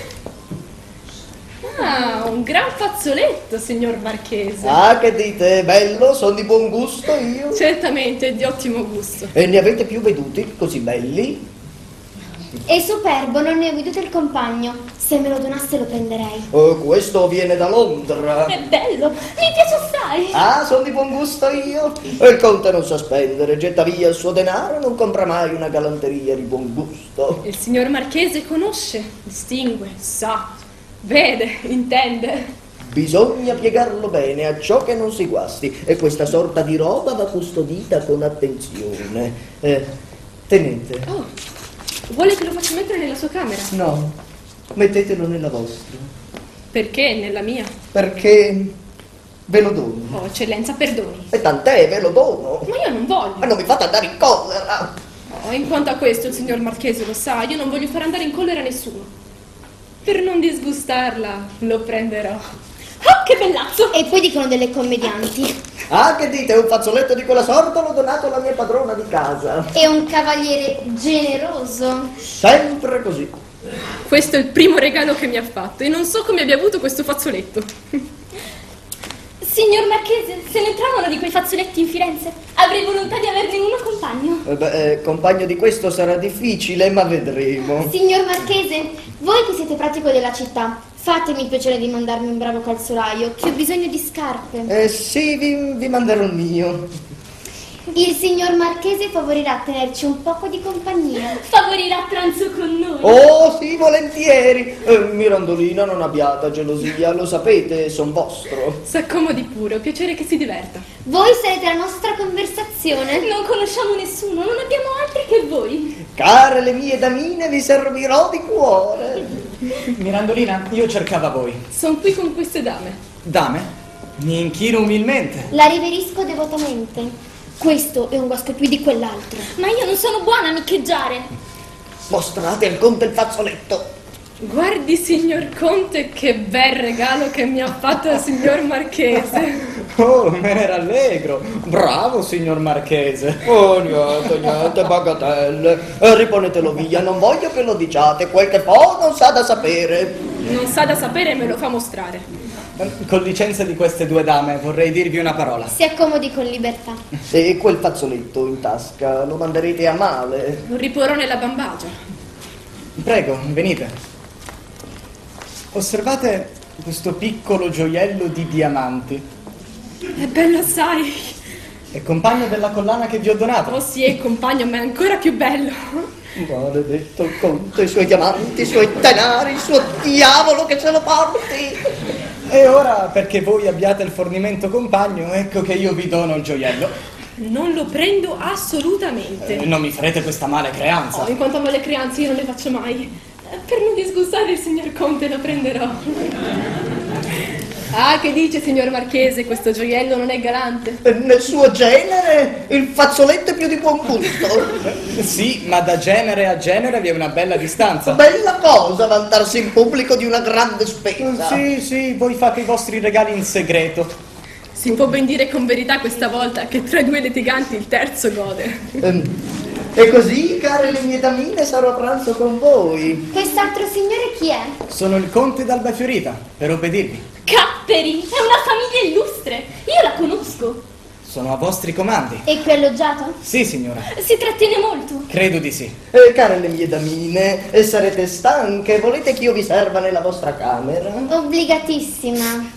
Ah, un gran fazzoletto, signor marchese. Ah, che dite, bello, sono di buon gusto io. Certamente, è di ottimo gusto. E ne avete più veduti così belli? È superbo, non ne ho veduto il compagno. Se me lo donasse lo prenderei. Oh, questo viene da Londra. È bello, mi piace assai. Ah, sono di buon gusto io. E il conte non sa spendere, getta via il suo denaro, non compra mai una galanteria di buon gusto. Il signor marchese conosce, distingue, sa. Vede, intende. Bisogna piegarlo bene a ciò che non si guasti e questa sorta di roba va custodita con attenzione. Eh, tenente. Oh, vuole che lo faccia mettere nella sua camera? No, mettetelo nella vostra. Perché nella mia? Perché ve lo dono. Oh, eccellenza, perdoni. E tant'è, ve lo dono. Ma io non voglio. Ma non mi fate andare in collera. Oh, in quanto a questo, il signor Marchese lo sa, io non voglio far andare in collera nessuno. Per non disgustarla, lo prenderò. Oh, che bellazzo! E poi dicono delle commedianti. Ah, che dite, un fazzoletto di quella sorta l'ho donato alla mia padrona di casa. È un cavaliere generoso. Sempre così. Questo è il primo regalo che mi ha fatto e non so come abbia avuto questo fazzoletto. Signor Marchese, se ne trovano di quei fazzoletti in Firenze? Avrei volontà di averne uno compagno. Eh beh, eh, compagno di questo sarà difficile, ma vedremo. Signor Marchese, voi che siete pratico della città, fatemi il piacere di mandarmi un bravo calzolaio, che ho bisogno di scarpe. Eh sì, vi, vi manderò il mio. Il signor Marchese favorirà tenerci un poco di compagnia. Favorirà pranzo con noi. Oh sì, volentieri. Eh, Mirandolina, non abbiate gelosia, lo sapete, son vostro. S'accomodi pure, ho piacere che si diverta. Voi sarete la nostra conversazione. Non conosciamo nessuno, non abbiamo altri che voi. Care le mie damine, vi servirò di cuore. Mirandolina, io cercava voi. Sono qui con queste dame. Dame? Mi inchino umilmente. La riverisco devotamente. Questo è un guasco più di quell'altro. Ma io non sono buona a miccheggiare. Mostrate al conte il fazzoletto. Guardi, signor Conte, che bel regalo che mi ha fatto il signor Marchese. Oh, me ne rallegro. Bravo, signor Marchese. Oh, niente, niente, bagatelle. Eh, riponetelo via, non voglio che lo diciate. Quel che può non sa da sapere. Non sa da sapere e me lo fa mostrare. Con licenza di queste due dame vorrei dirvi una parola. Si accomodi con libertà. E quel fazzoletto in tasca lo manderete a male. Lo riporrò nella bambagia. Prego, venite. Osservate questo piccolo gioiello di diamanti. È bello assai. È compagno della collana che vi ho donato. Oh sì, è compagno, ma è ancora più bello. Maledetto il conte, i suoi diamanti, i suoi denari, il suo diavolo che se lo porti. E ora, perché voi abbiate il fornimento compagno, ecco che io vi dono il gioiello. Non lo prendo assolutamente. Eh, non mi farete questa male creanza. Oh, in quanto a le creanze io non le faccio mai. Per non disgustare il signor Conte lo prenderò. Ah, che dice, signor Marchese, questo gioiello non è galante? E nel suo genere il fazzoletto è più di buon gusto. Sì, ma da genere a genere vi è una bella distanza. Bella cosa vantarsi in pubblico di una grande spesa. Sì, sì, voi fate i vostri regali in segreto. Si può ben dire con verità questa volta che tra i due litiganti il terzo gode. Ehm, E così, care le mie damine, sarò a pranzo con voi. Quest'altro signore chi è? Sono il conte d'Alba Fiorita, per obbedirvi. Capperi, è una famiglia illustre. Io la conosco. Sono a vostri comandi. E qui alloggiato? Sì, signora. Si trattiene molto. Credo di sì. Eh, care le mie damine, e sarete stanche? Volete che io vi serva nella vostra camera? Obbligatissima.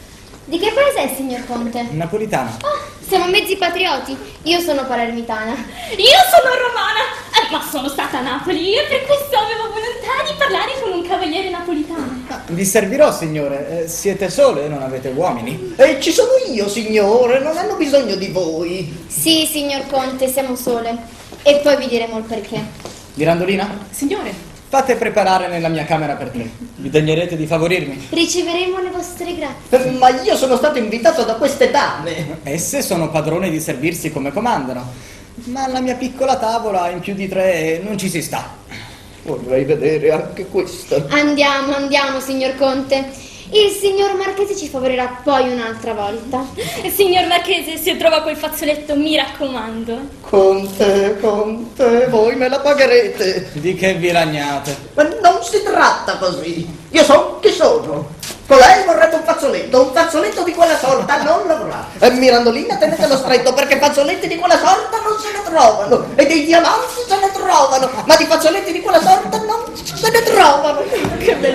Di che paese è il signor Conte? Napolitana. Oh, siamo mezzi patrioti. Io sono palermitana. Io sono romana, eh, ma sono stata a Napoli e per questo avevo volontà di parlare con un cavaliere napolitano. Vi servirò, signore. Eh, siete sole, non avete uomini? E ci sono io, signore, non hanno bisogno di voi. Sì, signor Conte, siamo sole. E poi vi diremo il perché. Mirandolina, Signore, fate preparare nella mia camera per tre. Vi degnerete di favorirmi? Riceveremo le vostre grazie. Eh, Ma io sono stato invitato da queste dame. Esse sono padrone di servirsi come comandano. Ma alla mia piccola tavola in più di tre non ci si sta. Vorrei vedere anche questo. Andiamo, andiamo, signor Conte. Il signor Marchese ci favorirà poi un'altra volta. Signor Marchese, se trova quel fazzoletto, mi raccomando. Conte, Conte, voi me la pagherete. Di che vi lagnate? Ma non si tratta così. Io so chi sono. Colei vorrebbe un fazzoletto, un fazzoletto di quella sorta non l'avrà. E Mirandolina, tenetelo stretto, perché fazzoletti di quella sorta non se ne trovano. E dei diamanti se ne trovano, ma di fazzoletti di quella sorta non se ne trovano. che bel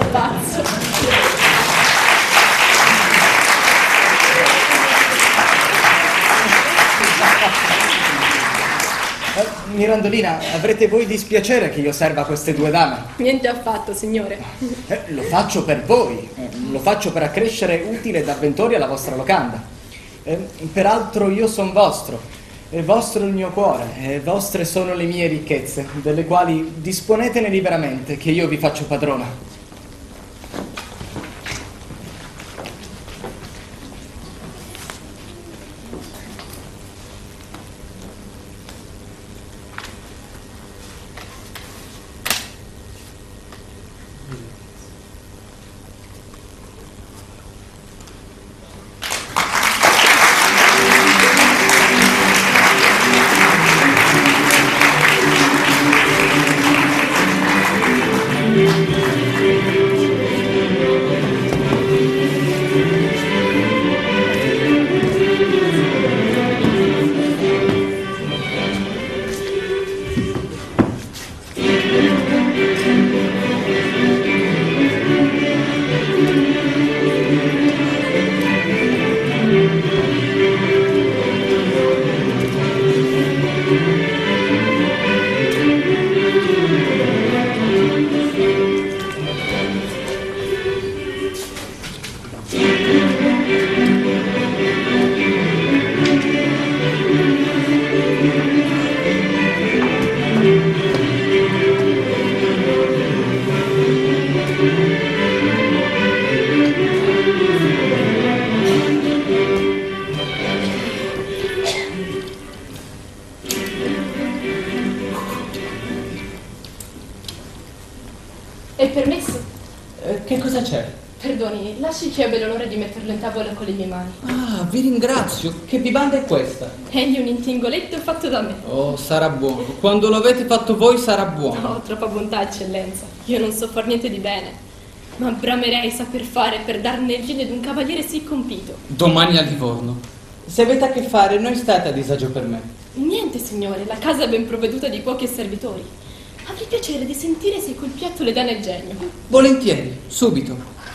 pazzo. Mirandolina, avrete voi dispiacere che io serva queste due dame? Niente affatto, signore. Eh, lo faccio per voi, eh, lo faccio per accrescere utile ed avventori alla vostra locanda. Eh, peraltro io son vostro, è vostro il mio cuore, e vostre sono le mie ricchezze, delle quali disponetene liberamente, che io vi faccio padrona. È permesso? Eh, che cosa c'è? Perdoni, lasci che abbia l'onore di metterlo in tavola con le mie mani. Ah, vi ringrazio. Che bibanda è questa? Egli un intingoletto fatto da me. Oh, sarà buono. Quando lo avete fatto voi sarà buono. Oh, troppa bontà, eccellenza. Io non so far niente di bene, ma bramerei saper fare per darne il genio ad un cavaliere sì compito. Domani a Livorno. Se avete a che fare, non state a disagio per me. Niente, signore, la casa è ben provveduta di cuochi e servitori. Avrei piacere di sentire se quel piatto le dà nel genio. Volentieri, subito.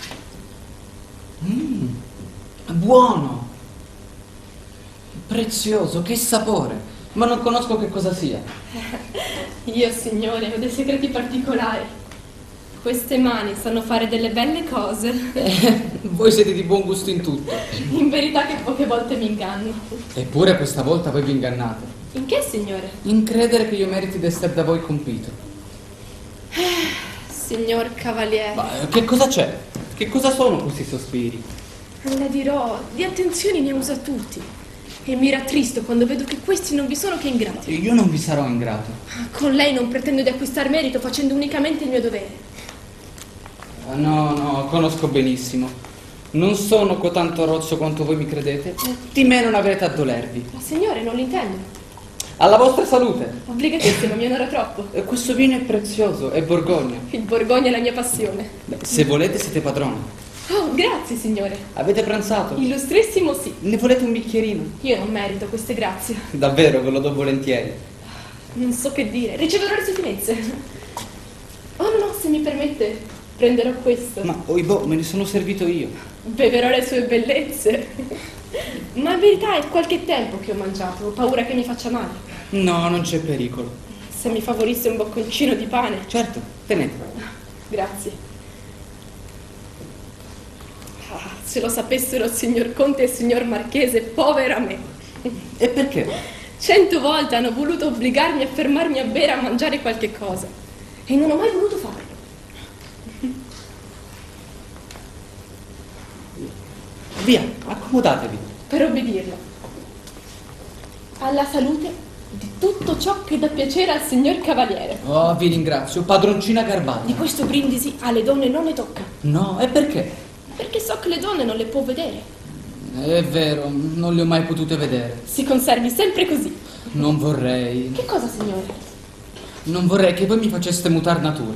Mmm, buono. Prezioso, che sapore. Ma non conosco che cosa sia. Io, signore, ho dei segreti particolari. Queste mani sanno fare delle belle cose. Eh, voi siete di buon gusto in tutto. In verità che poche volte mi inganno. Eppure questa volta voi vi ingannate. In che, signore? In credere che io meriti di essere da voi compito. Signor cavaliere. Ma che cosa c'è? Che cosa sono questi sospiri? Le dirò, di attenzioni ne usa tutti. E mi rattristo quando vedo che questi non vi sono che ingrati. Io non vi sarò ingrato. Con lei non pretendo di acquistar merito facendo unicamente il mio dovere. No, no, conosco benissimo. Non sono cotanto rozzo quanto voi mi credete. Di me non avrete a dolervi. Ma signore, non l'intendo. Alla vostra salute. Obbligatissimo, mi onora troppo. Eh, Questo vino è prezioso, è Borgogna. Il Borgogna è la mia passione. Beh, se volete siete padrona. Oh, grazie, signore. Avete pranzato? Illustrissimo sì. Ne volete un bicchierino? Io non merito queste grazie. Davvero, ve lo do volentieri. Non so che dire. Riceverò le sue finezze. Oh, no, no, se mi permette, prenderò questo. Ma, oibò, me ne sono servito io. Beverò le sue bellezze. Ma in verità è qualche tempo che ho mangiato. Ho paura che mi faccia male. No, non c'è pericolo. Se mi favorisse un bocconcino di pane. Certo, tenete. Grazie. Ah, se lo sapessero il signor Conte e il signor Marchese, povera me. E perché? Cento volte hanno voluto obbligarmi a fermarmi a bere, a mangiare qualche cosa. E non ho mai voluto farlo. Via, accomodatevi. Per obbedirla. Alla salute di tutto ciò che dà piacere al signor cavaliere. Oh, vi ringrazio, padroncina Garbata. Di questo brindisi alle donne non ne tocca. No, e perché? Perché so che le donne non le può vedere. È vero, non le ho mai potute vedere. Si conservi sempre così. Non vorrei. Che cosa, signore? Non vorrei che voi mi faceste mutar natura.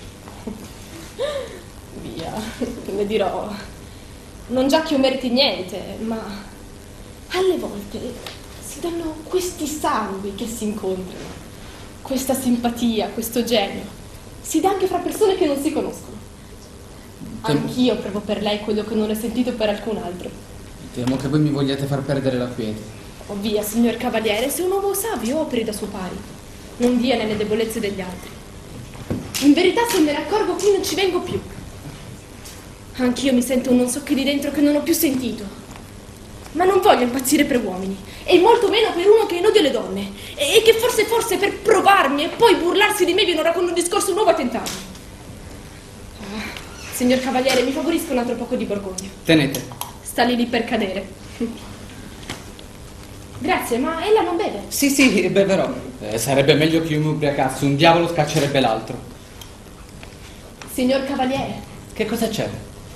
Via, le dirò. Non già che io meriti niente, ma alle volte si danno questi sangui che si incontrano. Questa simpatia, questo genio. Si dà anche fra persone che non si conoscono. Anch'io provo per lei quello che non ho sentito per alcun altro. Temo che voi mi vogliate far perdere la quiete. Oh via, signor cavaliere, se un uomo savio operi da suo pari. non dia nelle debolezze degli altri. In verità, se me ne accorgo qui non ci vengo più. Anch'io mi sento un non so che di dentro che non ho più sentito. Ma non voglio impazzire per uomini, e molto meno per uno che non odia le donne, e che forse forse per provarmi e poi burlarsi di me viene con un discorso nuovo a tentarmi. Ah, signor Cavaliere, mi favorisca un altro poco di Borgogna. Tenete. Sta lì lì per cadere. Grazie, ma ella non beve? Sì, sì, beverò. Eh, sarebbe meglio che io mi ubriacassi, un diavolo scaccerebbe l'altro. Signor Cavaliere. Che cosa c'è?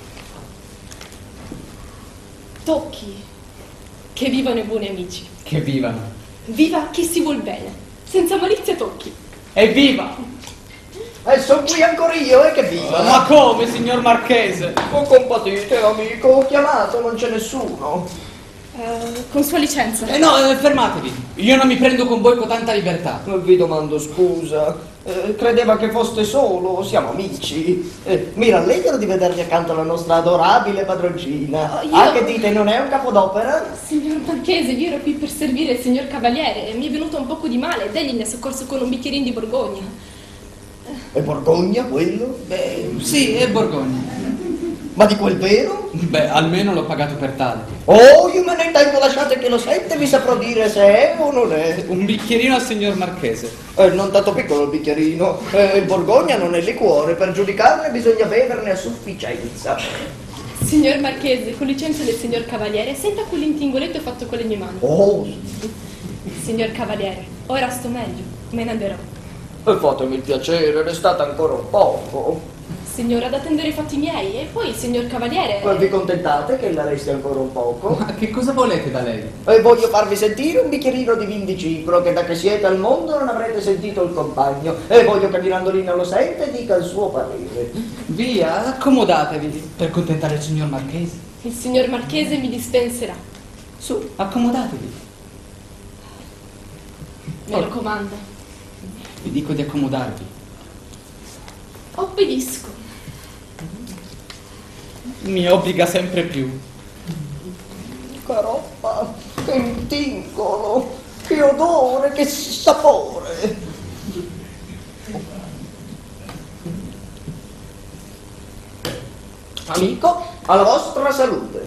Tocchi. Che vivano i buoni amici. Che vivano. Viva chi si vuol bene. Senza malizia tocchi. Evviva! E sono qui ancora io, e che viva! Ma come, signor Marchese? Oh, compatite, amico, ho chiamato, non c'è nessuno. Uh, con sua licenza. Eh no, eh, fermatevi. Io non mi prendo con voi con tanta libertà. Vi domando scusa. Eh, credeva che foste solo, siamo amici. Eh, mi rallegro di vedervi accanto alla nostra adorabile padroncina. Oh, io... Ah, che dite, non è un capodopera? Signor Marchese, io ero qui per servire il signor Cavaliere. Mi è venuto un poco di male ed egli mi ha soccorso con un bicchierino di Borgogna. È Borgogna quello? Beh, sì, è Borgogna. Ma di quel vero? Beh, almeno l'ho pagato per tale. Oh, io me ne intendo, lasciate che lo sente, vi saprò dire se è o non è. Un bicchierino al signor Marchese. Eh, non tanto piccolo il bicchierino. Eh, il Borgogna non è liquore, per giudicarne bisogna beverne a sufficienza. Signor Marchese, con licenza del signor Cavaliere, senta quell'intingoletto fatto con le mie mani. Oh, Signor Cavaliere, ora sto meglio, me ne anderò. e fatemi il piacere, restate ancora un poco. Signora, ad attendere i fatti miei, e poi il signor Cavaliere... Ma vi contentate che la resti ancora un poco? Ma che cosa volete da lei? E voglio farvi sentire un bicchierino di vin di Cipro, che da che siete al mondo non avrete sentito il compagno. E voglio che Mirandolina lo sente e dica il suo parere. Via, accomodatevi per contentare il signor Marchese. Il signor Marchese mi dispenserà. Su, accomodatevi. Me lo comanda. Vi dico di accomodarvi. Obbedisco. Mi obbliga sempre più. Che roba, che intingolo, che odore, che sapore. Amico, alla vostra salute.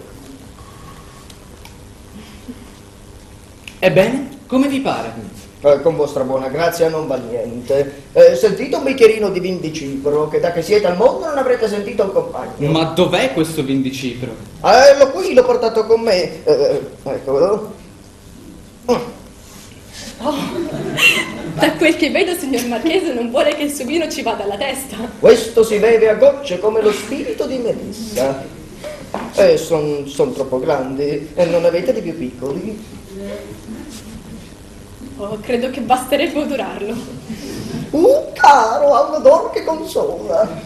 Ebbene, come vi pare? Eh, con vostra buona grazia non va niente. Eh, sentite un bicchierino di vin di Cipro, che da che siete al mondo non avrete sentito il compagno. Ma dov'è questo vin di Cipro? Eh, l'ho qui, l'ho portato con me. Eh, eccolo. Oh, da quel che vedo, signor Marchese non vuole che il suo vino ci vada alla testa. Questo si beve a gocce come lo spirito di Melissa. Eh, sono son troppo grandi. E non avete di più piccoli? Oh, credo che basterebbe odorarlo. Uh, caro, ha un odore che consola.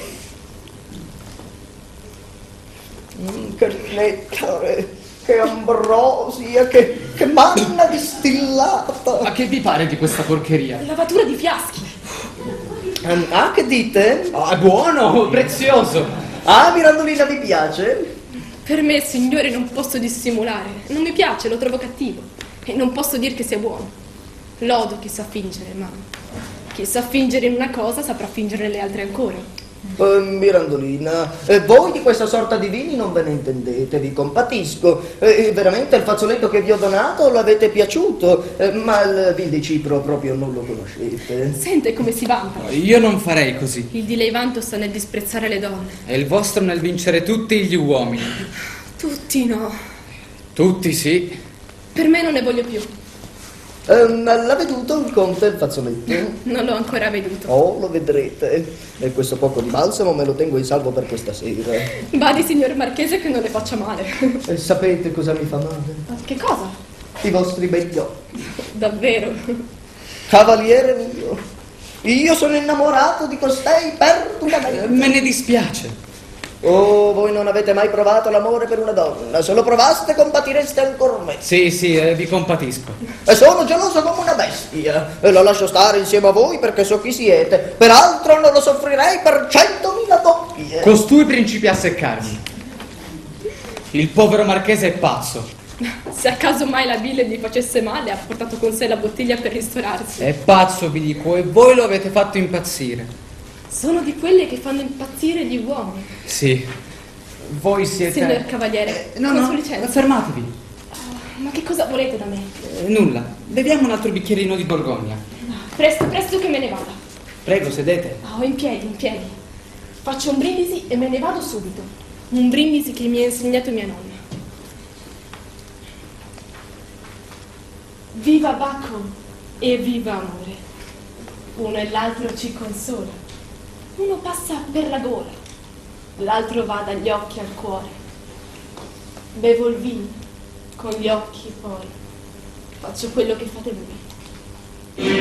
Mm, che nettare, che ambrosia, che, che manna distillata. Ma che vi pare di questa porcheria? Lavatura di fiaschi. Um, ah, che dite? Ah, è buono, prezioso. Ah, Mirandolina, vi piace? Per me, signore, non posso dissimulare. Non mi piace, lo trovo cattivo. E non posso dir che sia buono. Lodo chi sa fingere, ma chi sa fingere in una cosa saprà fingere nelle altre ancora. Eh, Mirandolina, eh, voi di questa sorta di vini non ve ne intendete, vi compatisco. Eh, veramente il fazzoletto che vi ho donato l'avete piaciuto, eh, ma il vin di Cipro proprio non lo conoscete. Sente come si vanta. Io non farei così. Il di lei vanto sta nel disprezzare le donne. È il vostro nel vincere tutti gli uomini. Tutti no. Tutti sì. Per me non ne voglio più. Eh, l'ha veduto il conte il fazzoletto? Non l'ho ancora veduto. Oh, lo vedrete. E questo poco di balsamo me lo tengo in salvo per questa sera. Badi, signor Marchese, che non le faccia male. E sapete cosa mi fa male? Che cosa? I vostri begli occhi. Davvero? Cavaliere mio, io sono innamorato di costei perdutamente. Me ne dispiace. Oh, voi non avete mai provato l'amore per una donna. Se lo provaste compatireste ancora me. Sì, sì, eh, vi compatisco. E sono geloso come una bestia. E lo lascio stare insieme a voi perché so chi siete. Peraltro non lo soffrirei per centomila doppie. Costui principia a seccarmi. Il povero marchese è pazzo. Se a caso mai la bile gli facesse male, ha portato con sé la bottiglia per ristorarsi. È pazzo, vi dico, e voi lo avete fatto impazzire. Sono di quelle che fanno impazzire gli uomini. Sì, voi siete... Signor Cavaliere, Eh, no, con no, sua licenza. fermatevi. Ma che cosa volete da me? Eh, nulla, beviamo un altro bicchierino di Borgogna. Presto, presto che me ne vada. Prego, sedete. Oh, in piedi, in piedi. Faccio un brindisi e me ne vado subito. Un brindisi che mi ha insegnato mia nonna. Viva Bacco e viva amore. Uno e l'altro ci consola. Uno passa per la gola, l'altro va dagli occhi al cuore. Bevo il vino con gli occhi poi faccio quello che fate voi.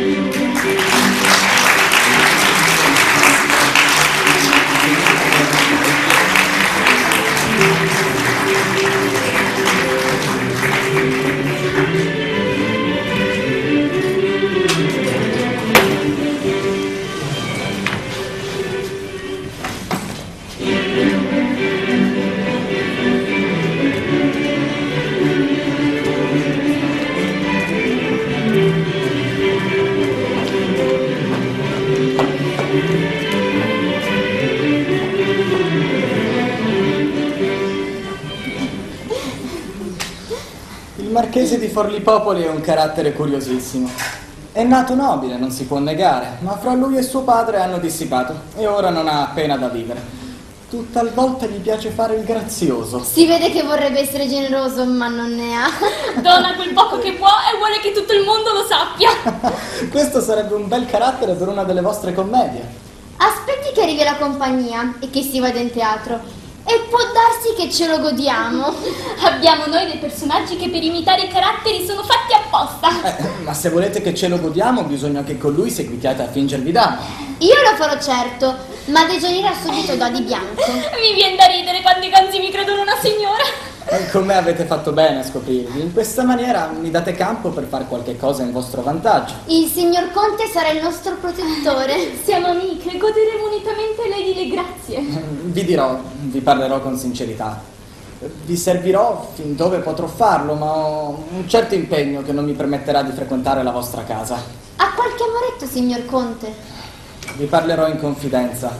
Il marchese di Forlipopoli è un carattere curiosissimo. È nato nobile, non si può negare, ma fra lui e suo padre hanno dissipato e ora non ha appena da vivere. Tutt'alvolta gli piace fare il grazioso. Si vede che vorrebbe essere generoso, ma non ne ha. Dona quel poco che può e vuole che tutto il mondo lo sappia. Questo sarebbe un bel carattere per una delle vostre commedie. Aspetti che arrivi la compagnia e che si vada in teatro. E può darsi che ce lo godiamo. Abbiamo noi dei personaggi che per imitare i caratteri sono fatti apposta. Eh, ma se volete che ce lo godiamo, bisogna che con lui seguitiate a fingervi danno. Io lo farò certo, ma Dejanira subito da di bianco. Mi viene da ridere quando i ganzi mi credono una signora. E con me avete fatto bene a scoprirvi. In questa maniera mi date campo per fare qualche cosa in vostro vantaggio. Il signor Conte sarà il nostro protettore. Siamo amiche, goderemo unitamente lei di le grazie. Vi dirò, vi parlerò con sincerità. Vi servirò fin dove potrò farlo, ma ho un certo impegno che non mi permetterà di frequentare la vostra casa. Ha qualche amoretto, signor Conte? Vi parlerò in confidenza.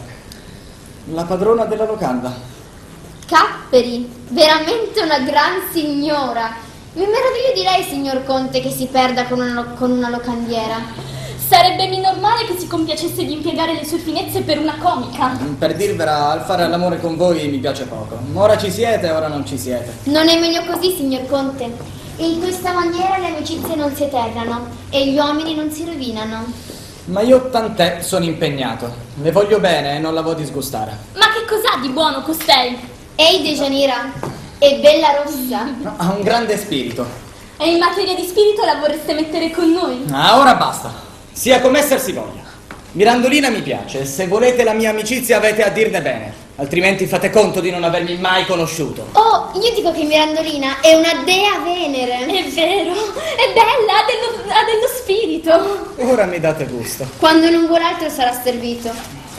La padrona della locanda. Capperi, veramente una gran signora. Mi meraviglio di lei, signor Conte, che si perda con una, lo- con una locandiera. Sarebbe normale che si compiacesse di impiegare le sue finezze per una comica. Per dirvela, al fare l'amore con voi mi piace poco. Ora ci siete, ora non ci siete. Non è meglio così, signor Conte. In questa maniera le amicizie non si eternano e gli uomini non si rovinano. Ma io tant'è, sono impegnato. Le voglio bene e non la voglio disgustare. Ma che cos'ha di buono costei? Ehi, Dejanira, è bella rossa. No, ha un grande spirito. E in materia di spirito la vorreste mettere con noi? Ah, ora basta. Sia come essersi voglia. Mirandolina mi piace, e se volete la mia amicizia avete a dirne bene, altrimenti fate conto di non avermi mai conosciuto. Oh, io dico che Mirandolina è una dea Venere. È vero, è bella, ha dello, ha dello spirito. Ora mi date gusto. Quando non vuole altro sarà servito.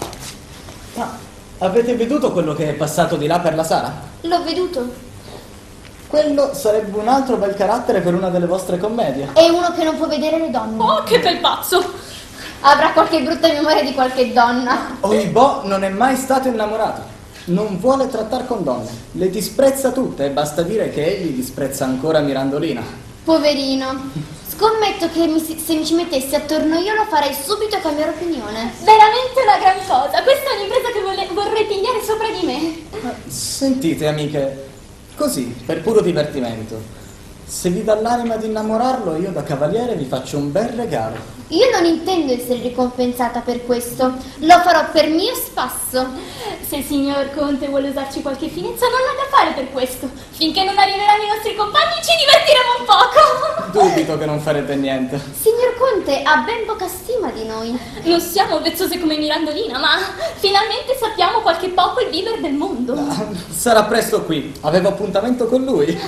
Ma avete veduto quello che è passato di là per la sala? L'ho veduto. Quello sarebbe un altro bel carattere per una delle vostre commedie. È uno che non può vedere le donne. Oh, che bel pazzo. Avrà qualche brutta memoria di qualche donna. Oibò non è mai stato innamorato. Non vuole trattar con donne. Le disprezza tutte e basta dire che egli disprezza ancora Mirandolina. Poverino. Scommetto che mi si- se mi ci mettessi attorno io lo farei subito cambiare opinione. Veramente una gran cosa. Questa è un'impresa che vole- vorrei pigliare sopra di me. Ma sentite, amiche, così, per puro divertimento, se vi dà l'anima di innamorarlo, io da cavaliere vi faccio un bel regalo. Io non intendo essere ricompensata per questo. Lo farò per mio spasso. Se il signor Conte vuole usarci qualche finezza, non ha da fare per questo. Finché non arriveranno i nostri compagni ci divertiremo un poco. Dubito che non farete niente. Signor Conte ha ben poca stima di noi. Non siamo vezzose come Mirandolina, ma finalmente sappiamo qualche poco il vivere del mondo. Ah, sarà presto qui. Avevo appuntamento con lui.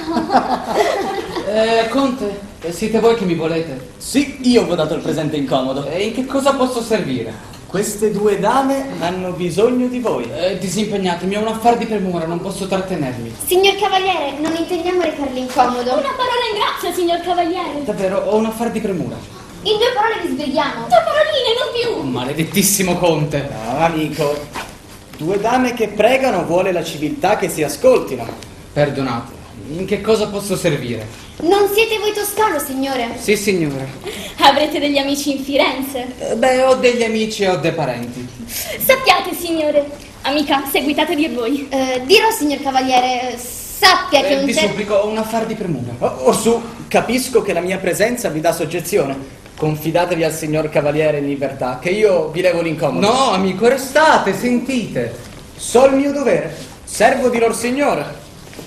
Eh, Conte, siete voi che mi volete? Sì, io vi ho dato il presente incomodo. E in che cosa posso servire? Queste due dame hanno bisogno di voi. Eh, disimpegnatevi, ho un affare di premura, non posso trattenervi. Signor Cavaliere, non intendiamo recarli incomodo. Una parola in grazia, signor Cavaliere. Davvero, ho un affare di premura. In due parole vi sbrighiamo. Due paroline, non Oh, più. maledettissimo conte. No, amico. Due dame che pregano vuole la civiltà che si ascoltino. Perdonate, in che cosa posso servire? Non siete voi toscano, signore? Sì, signore. Avrete degli amici in Firenze? Eh, beh, ho degli amici e ho dei parenti. Sappiate, signore. Amica, seguitate di voi. Eh, dirò, signor Cavaliere, sappia che Eh, un vi certo... supplico, ho un affare di premura. Oh, orsù, capisco che la mia presenza vi dà soggezione. Confidatevi al signor Cavaliere in libertà, che io vi levo l'incomodo. No, amico, restate, sentite. So il mio dovere. Servo di lor signore.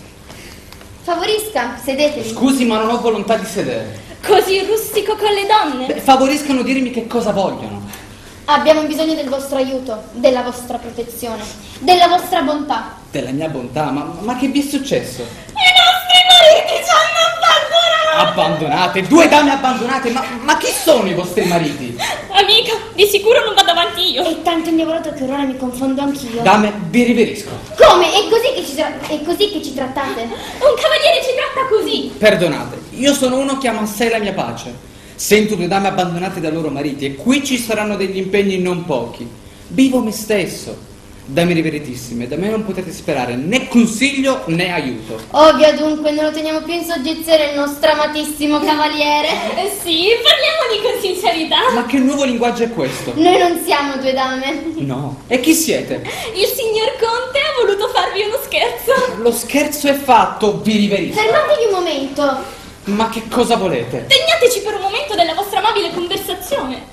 Favorisca, sedetevi. Scusi, ma non ho volontà di sedere. Così rustico con le donne? Beh, favoriscano dirmi che cosa vogliono. Abbiamo bisogno del vostro aiuto, della vostra protezione, della vostra bontà. Della mia bontà, ma, ma che vi è successo? I nostri mariti ci hanno abbandonato! Abbandonate? Due dame abbandonate? Ma, ma chi sono i vostri mariti? Amica, di sicuro non vado avanti io. È tanto indevolato che ora mi confondo anch'io. Dame, vi riverisco. Come? È così che ci, tra- è così che ci trattate? Un cavaliere ci tratta così. Perdonate, io sono uno che ama assai la mia pace. Sento due dame abbandonate dai loro mariti e qui ci saranno degli impegni non pochi. Vivo me stesso. Dame riveritissime, da me non potete sperare né consiglio né aiuto. Ovvio dunque, non lo teniamo più in soggezione il nostro amatissimo cavaliere. Eh sì, parliamone con sincerità. Ma che nuovo linguaggio è questo? Noi non siamo due dame. No. E chi siete? Il signor Conte ha voluto farvi uno scherzo. Lo scherzo è fatto, vi riverisco. Fermatevi un momento. Ma che cosa volete? Degnateci per un momento della vostra amabile conversazione.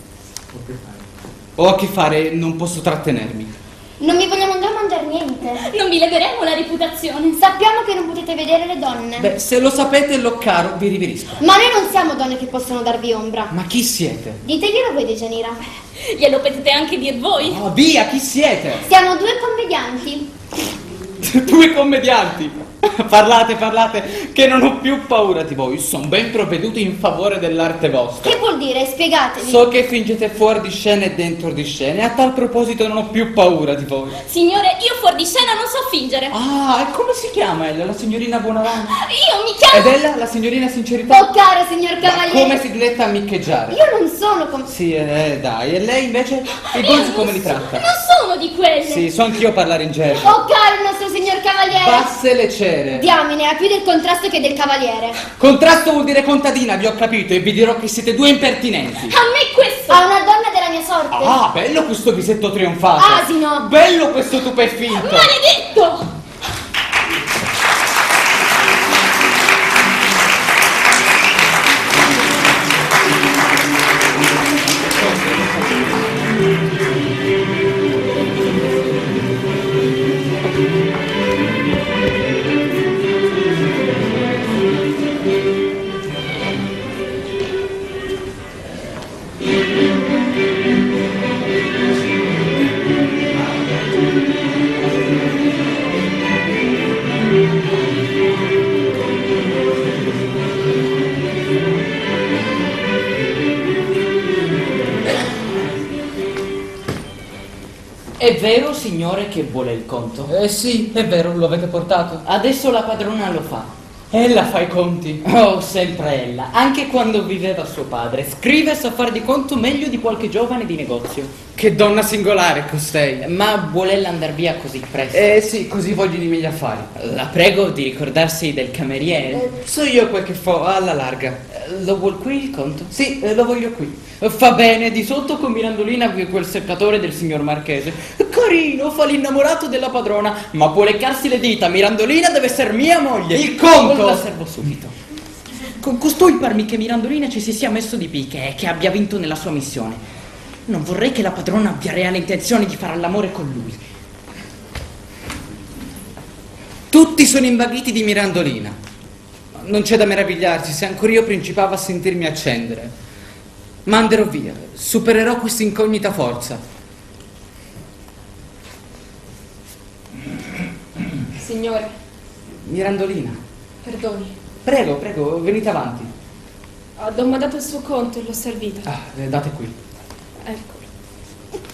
Ho a che fare, non posso trattenermi. Non vi vogliamo già mangiare niente. Non vi leveremo la reputazione. Sappiamo che non potete vedere le donne. Beh, se lo sapete, lo caro, vi riverisco. Ma noi non siamo donne che possono darvi ombra. Ma chi siete? Diteglielo voi, Dejanira. Glielo potete anche dir voi. Oh, via, chi siete? Siamo due commedianti. Due commedianti. Parlate, parlate, che non ho più paura di voi. Sono ben provveduto in favore dell'arte vostra. Che vuol dire? Spiegatevi. So che fingete fuori di scena e dentro di scena e a tal proposito non ho più paura di voi. Signore, io fuori di scena non so fingere. Ah, e come si chiama ella? La signorina Buonarana? Io mi chiamo... Ed ella, la signorina Sincerità? Oh caro signor Cavaliere. Come si diletta a miccheggiare? Io non sono com... Sì, eh, dai, e lei invece? I Io bonzi non come li so- tratta? Non sono di quelle. Sì, so anch'io a parlare in gergo. Oh caro il nostro signor Cavaliere. Basse le cere. Diamine, ha più del contrasto che del Cavaliere. Contrasto vuol dire contadina, vi ho capito, e vi dirò che siete due impertinenti. A me questo. A una donna della mia sorte. Ah, bello questo visetto trionfato. Asino. Bello questo tupè finto. Maledetto. È vero, signore, che vuole il conto? Eh sì, è vero, lo avete portato. Adesso la padrona lo fa. Ella fa i conti. Oh, sempre ella. Anche quando viveva suo padre. Scrive e sa fare di conto meglio di qualche giovane di negozio. Che donna singolare costei. Ma vuole ella andar via così presto? Eh sì, così voglio di meglio affari. La prego di ricordarsi del cameriere. So io quel che fo, alla larga. Eh, Lo vuol qui il conto? Sì, eh, lo voglio qui. Fa bene, di sotto con Mirandolina quel seccatore del signor Marchese. Carino, fa l'innamorato della padrona, ma può leccarsi le dita, Mirandolina deve essere mia moglie. Il conto! La servo subito. Con costui parmi che Mirandolina ci si sia messo di picche e che abbia vinto nella sua missione. Non vorrei che la padrona abbia reale intenzione di fare l'amore con lui. Tutti sono invaghiti di Mirandolina. Non c'è da meravigliarsi se ancora io principavo a sentirmi accendere. Ma anderò via, supererò questa incognita forza. Signore, Mirandolina, perdoni. prego, prego, venite avanti. Ho domandato il suo conto e l'ho servito. Ah, eh, date qui. Eccolo.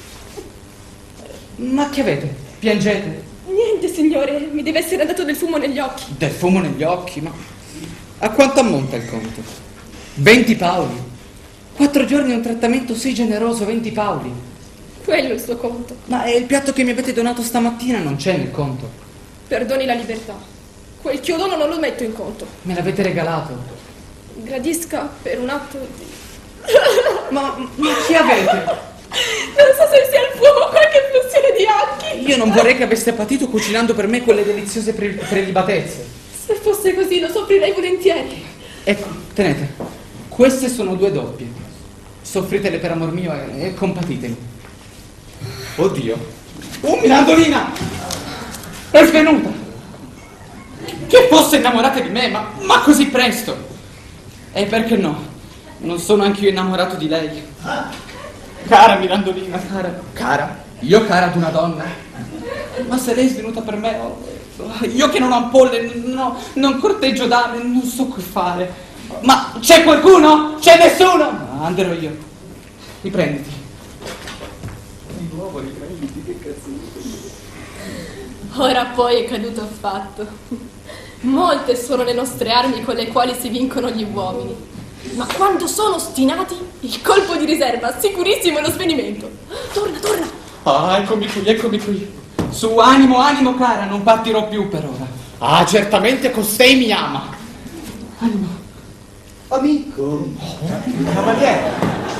Ma che avete? Piangete? Niente, signore, mi deve essere andato del fumo negli occhi. Del fumo negli occhi? Ma a quanto ammonta il conto? venti paoli. Quattro giorni un trattamento sì generoso, venti paoli. Quello è il suo conto. Ma è il piatto che mi avete donato stamattina, non c'è nel conto. Perdoni la libertà. Quel chiodono non lo metto in conto. Me l'avete regalato. Gradisca per un atto di... Ma, ma chi avete? Non so se sia il fuoco qualche effusione di occhi. Io non vorrei che aveste patito cucinando per me quelle deliziose pre- prelibatezze. Se fosse così lo soffrirei volentieri. Ecco, tenete. Queste sono due doppie. Soffritele per amor mio e, e compatitemi. Oddio. Oh, Mirandolina! È svenuta! Che fosse innamorata di me, ma, ma così presto! E perché no? Non sono anch'io innamorato di lei. Cara Mirandolina, cara. Cara? Io cara ad una donna? Ma se lei è svenuta per me, oh, io che non ho ampolle, no, non corteggio dame, non so che fare. Ma c'è qualcuno? C'è nessuno? Ah, andrò io. Riprenditi. Di nuovo riprenditi, che casino. Ora poi è caduto affatto. Molte sono le nostre armi con le quali si vincono gli uomini. Ma quando sono ostinati, il colpo di riserva, sicurissimo è lo svenimento. Torna, torna! Ah, eccomi qui, eccomi qui. Su, animo, animo, cara, non partirò più per ora. Ah, certamente costei mi ama. Animo. Amico. Cavaliere.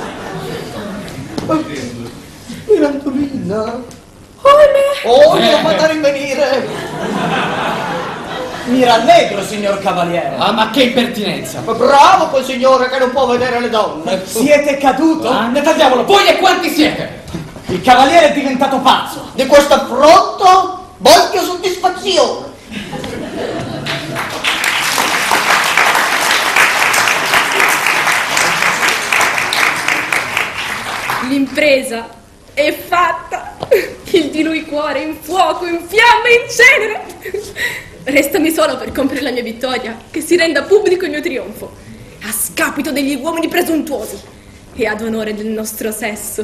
Mirandolina. Oh, Oh, devo mandare in venire. Mi rallegro, signor Cavaliere. Ah, ma che impertinenza. Bravo quel signore che non può vedere le donne. Siete caduto? Andate al diavolo, voi e quanti siete? Il cavaliere è diventato pazzo. Di questo affronto voglio soddisfazione. l'impresa è fatta. Il di lui cuore in fuoco, in fiamme, in cenere. Restami solo per compiere la mia vittoria, che si renda pubblico il mio trionfo, a scapito degli uomini presuntuosi e ad onore del nostro sesso.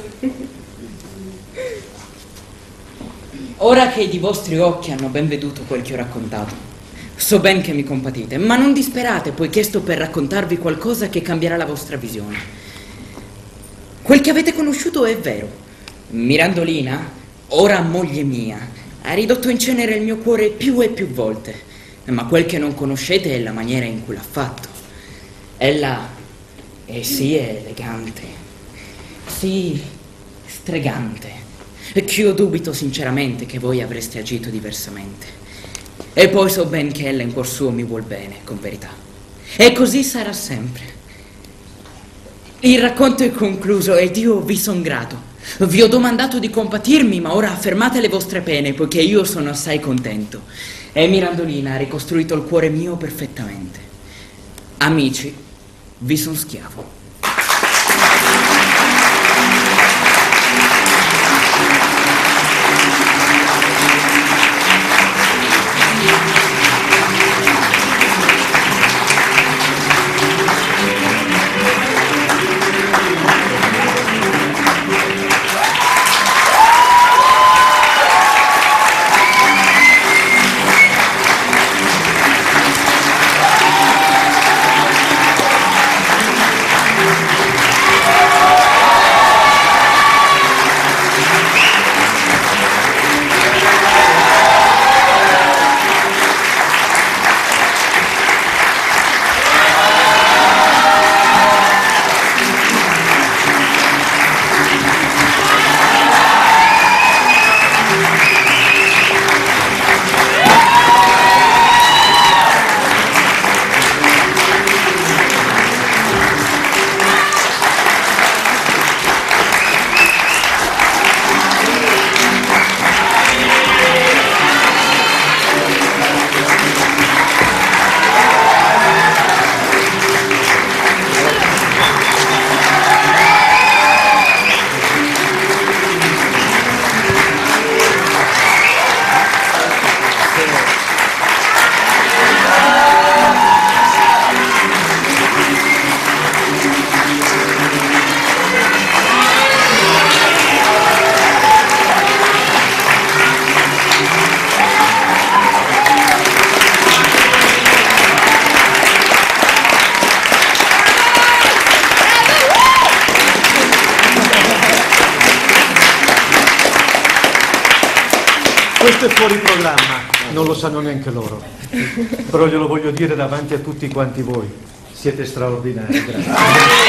Ora che i di vostri occhi hanno ben veduto quel che ho raccontato, so ben che mi compatite, ma non disperate, poiché sto per raccontarvi qualcosa che cambierà la vostra visione. Quel che avete conosciuto è vero. Mirandolina, ora moglie mia, ha ridotto in cenere il mio cuore più e più volte, ma quel che non conoscete è la maniera in cui l'ha fatto. Ella è sì elegante, sì stregante, che io dubito sinceramente che voi avreste agito diversamente. E poi so ben che ella in cuor suo mi vuol bene, con verità. E così sarà sempre. Il racconto è concluso ed io vi son grato. Vi ho domandato di compatirmi, ma ora affermate le vostre pene, poiché io sono assai contento. E Mirandolina ha ricostruito il cuore mio perfettamente. Amici, vi son schiavo. Questo è fuori programma, non lo sanno neanche loro. Però glielo voglio dire davanti a tutti quanti voi. Siete straordinari, grazie.